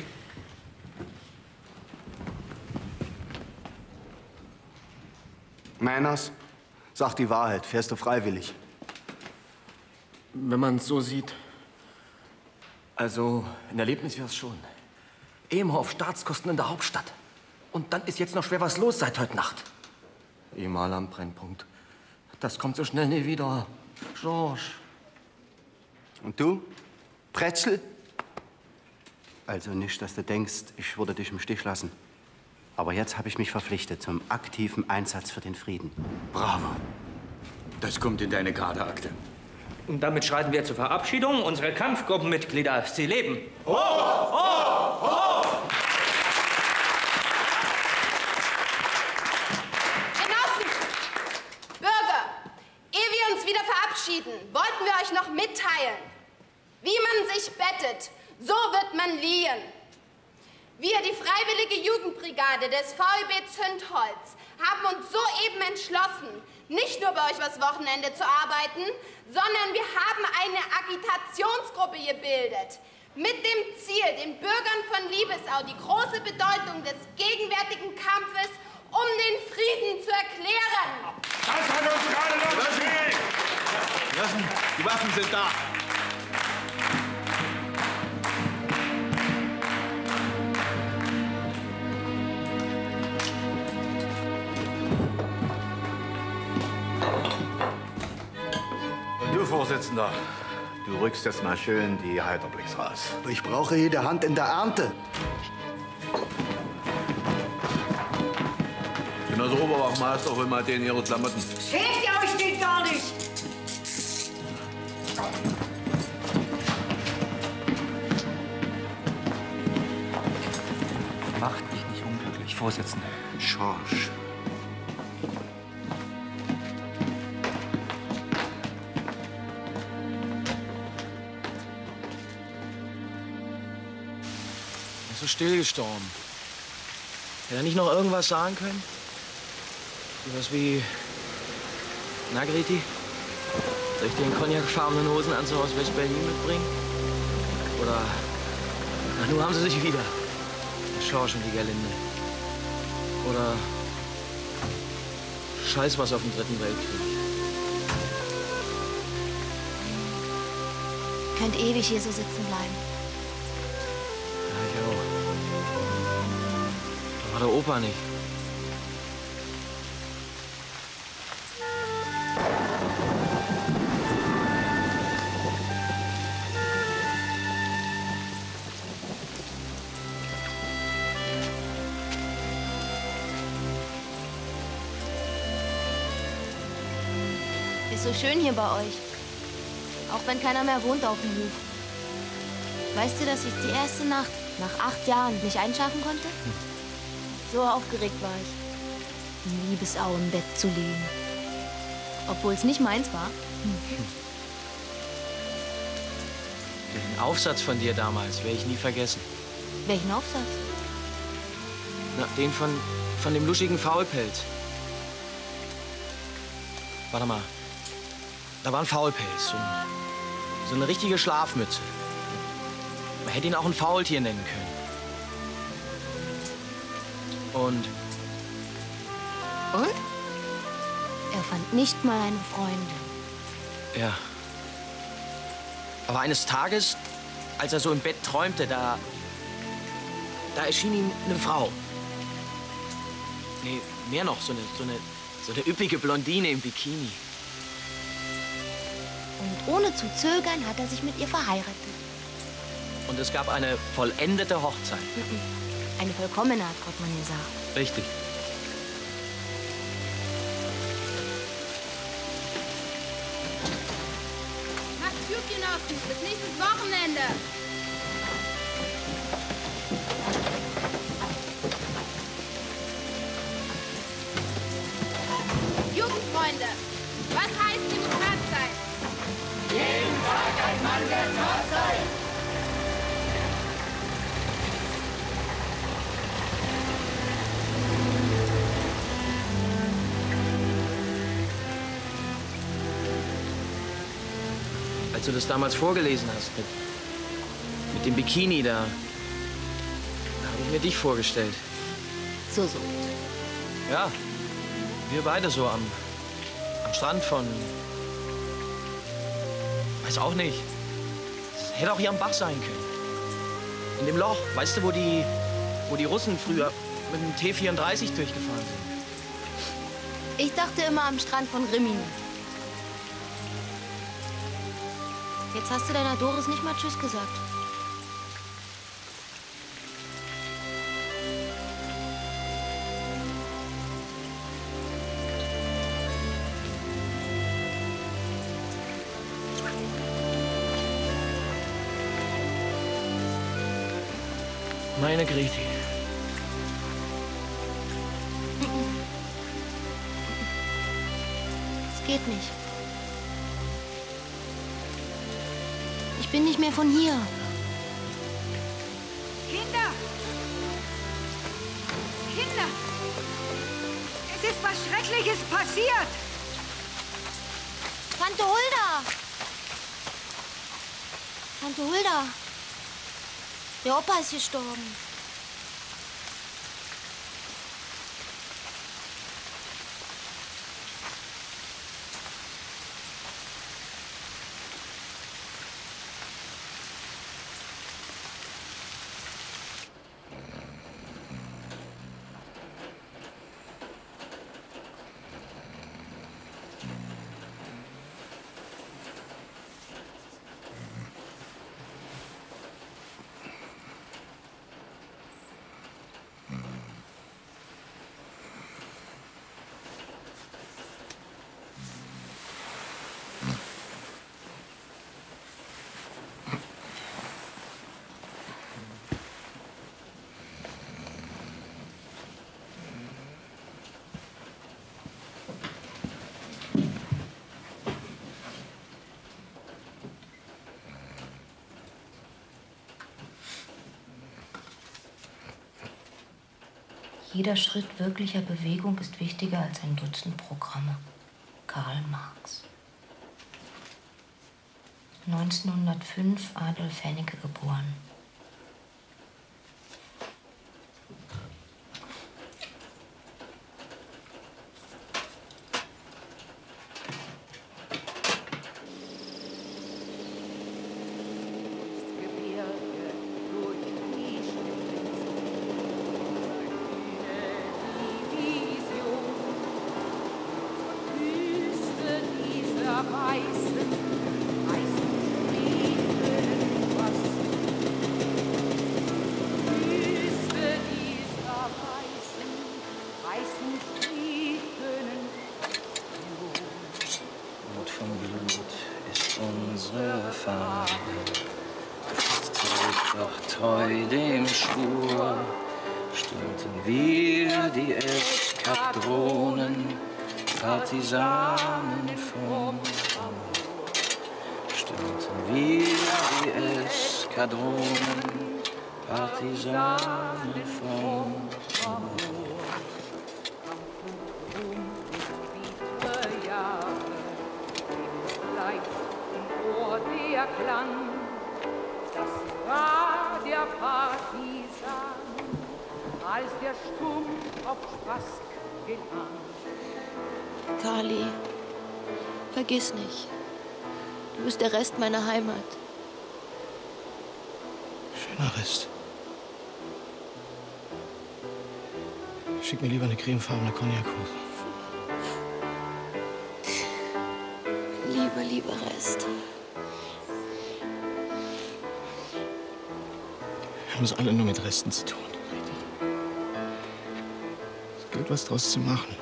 [SPEAKER 20] Meiners, sag die Wahrheit. Fährst du freiwillig?
[SPEAKER 5] Wenn man es so sieht. Also, ein Erlebnis wär's schon. Immer auf Staatskosten in der Hauptstadt. Und dann ist jetzt noch schwer was los seit heute Nacht. Ehemal am Brennpunkt. Das kommt so schnell nie wieder. George.
[SPEAKER 20] Und du? Pretzel? Also nicht, dass du denkst, ich würde dich im Stich lassen. Aber jetzt habe ich mich verpflichtet zum aktiven Einsatz für den Frieden.
[SPEAKER 1] Bravo. Das kommt in deine Kaderakte.
[SPEAKER 12] Und damit schreiten wir zur Verabschiedung. Unsere Kampfgruppenmitglieder, sie leben.
[SPEAKER 2] Hoch! Hoch! Hoch!
[SPEAKER 23] Genossen! Bürger! Ehe wir uns wieder verabschieden, wollten wir euch noch mitteilen. Wie man sich bettet, so wird man liehen. Wir, die Freiwillige Jugendbrigade des VEB Zündholz, haben uns soeben entschlossen, nicht nur bei euch übers Wochenende zu arbeiten, sondern wir haben eine Agitationsgruppe gebildet. Mit dem Ziel, den Bürgern von Liebesau die große Bedeutung des gegenwärtigen Kampfes um den Frieden zu erklären.
[SPEAKER 16] Das hat uns gerade noch gefehlt.
[SPEAKER 17] Lassen, die Waffen sind da.
[SPEAKER 7] Du, Vorsitzender, du rückst jetzt mal schön die Heiterblicks raus.
[SPEAKER 20] Ich brauche jede Hand in der Ernte.
[SPEAKER 17] Genosse Oberwachmeister, hol mal den ihre Klamotten.
[SPEAKER 6] Schämt ihr euch denn gar nicht?
[SPEAKER 12] Macht mich nicht unglücklich, Vorsitzender.
[SPEAKER 20] George.
[SPEAKER 5] So still gestorben. Hätte er nicht noch irgendwas sagen können? Sowas wie... Na, Greti? Soll ich dir den cognacfarbenen Hosenanzug aus West-Berlin mitbringen? Oder... Na, nun haben sie sich wieder. Der Schorsch und die Gerlinde. Oder... Scheiß was auf den Dritten Weltkrieg.
[SPEAKER 22] Könnt ewig hier so sitzen bleiben.
[SPEAKER 5] Ja, ich auch. Da war der Opa nicht.
[SPEAKER 22] Ist so schön hier bei euch. Auch wenn keiner mehr wohnt auf dem Hof. Weißt du, dass ich die erste Nacht nach 8 Jahren nicht einschlafen konnte? So aufgeregt war ich, in Liebesau im Bett zu liegen. Obwohl es nicht meins war.
[SPEAKER 5] Den Aufsatz von dir damals werde ich nie vergessen.
[SPEAKER 22] Welchen Aufsatz?
[SPEAKER 5] Na, den von dem luschigen Faulpelz. Warte mal. Da war ein Faulpelz. So eine richtige Schlafmütze. Man hätte ihn auch ein Faultier nennen können. Und?
[SPEAKER 22] Und? Er fand nicht mal eine Freundin.
[SPEAKER 5] Ja. Aber eines Tages, als er so im Bett träumte, da erschien ihm eine Frau. Nee, mehr noch, so eine üppige Blondine im Bikini.
[SPEAKER 22] Und ohne zu zögern hat er sich mit ihr verheiratet.
[SPEAKER 5] Und es gab eine vollendete Hochzeit.
[SPEAKER 22] Eine vollkommene, hat Gottmann gesagt.
[SPEAKER 5] Richtig.
[SPEAKER 23] Macht's gut, Genossen. Bis nächstes Wochenende. Jugendfreunde, was heißt Demokrat sein? Jeden Tag ein Mann der Tat sein.
[SPEAKER 5] Als du das damals vorgelesen hast, mit dem Bikini da habe ich mir dich vorgestellt.
[SPEAKER 22] So.
[SPEAKER 5] Ja, wir beide so am Strand von... Weiß auch nicht. Es hätte auch hier am Bach sein können. In dem Loch, weißt du, wo die Russen früher mit dem T-34 durchgefahren sind.
[SPEAKER 22] Ich dachte immer am Strand von Rimini. Jetzt hast du deiner Doris nicht mal Tschüss gesagt.
[SPEAKER 5] Meine Greti.
[SPEAKER 22] Es geht nicht. Ich bin nicht mehr von hier.
[SPEAKER 6] Kinder! Kinder! Es ist was Schreckliches passiert!
[SPEAKER 22] Tante Hulda! Tante Hulda! Der Opa ist gestorben.
[SPEAKER 3] Jeder Schritt wirklicher Bewegung ist wichtiger als ein Dutzend Programme. Karl Marx. 1905 Adolf Hennecke geboren.
[SPEAKER 12] Und vom Blut ist unsere Fahne. Trägt doch treu dem Schwur, stürmten wir die Eskadronen, Partisanen vom Amor. Stürmten wir die Eskadronen, Partisanen vom Amor.
[SPEAKER 11] Der Klang, das war der Partisan, als der Sturm auf Spask gelang.
[SPEAKER 22] Karli, vergiss nicht. Du bist der Rest meiner Heimat.
[SPEAKER 5] Schöner Rest. Schick mir lieber eine cremefarbene Cognac-Hose.
[SPEAKER 22] lieber Rest.
[SPEAKER 17] Wir haben es alle nur mit Resten zu tun. Es gilt, was draus zu machen.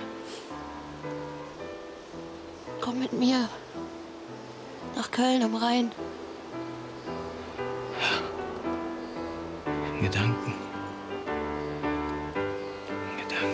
[SPEAKER 22] Komm mit mir. Nach Köln am Rhein.
[SPEAKER 17] In Gedanken. In Gedanken.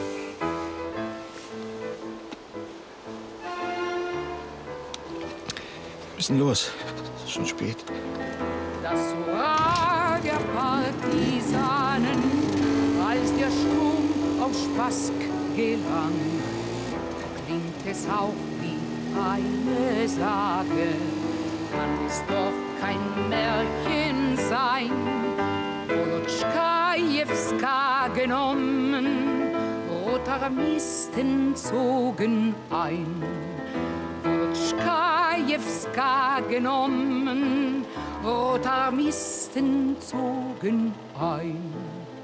[SPEAKER 17] Wir müssen los. Es ist schon spät.
[SPEAKER 11] Das Hurra der Partisanen, als der Sturm auf Spask gelang, klingt es auch wie eine Sage, kann es doch kein Märchen sein. Wolotschkajewska genommen, Rotarmisten zogen ein. Wolotschkajewska genommen, Rotarmisten zogen ein.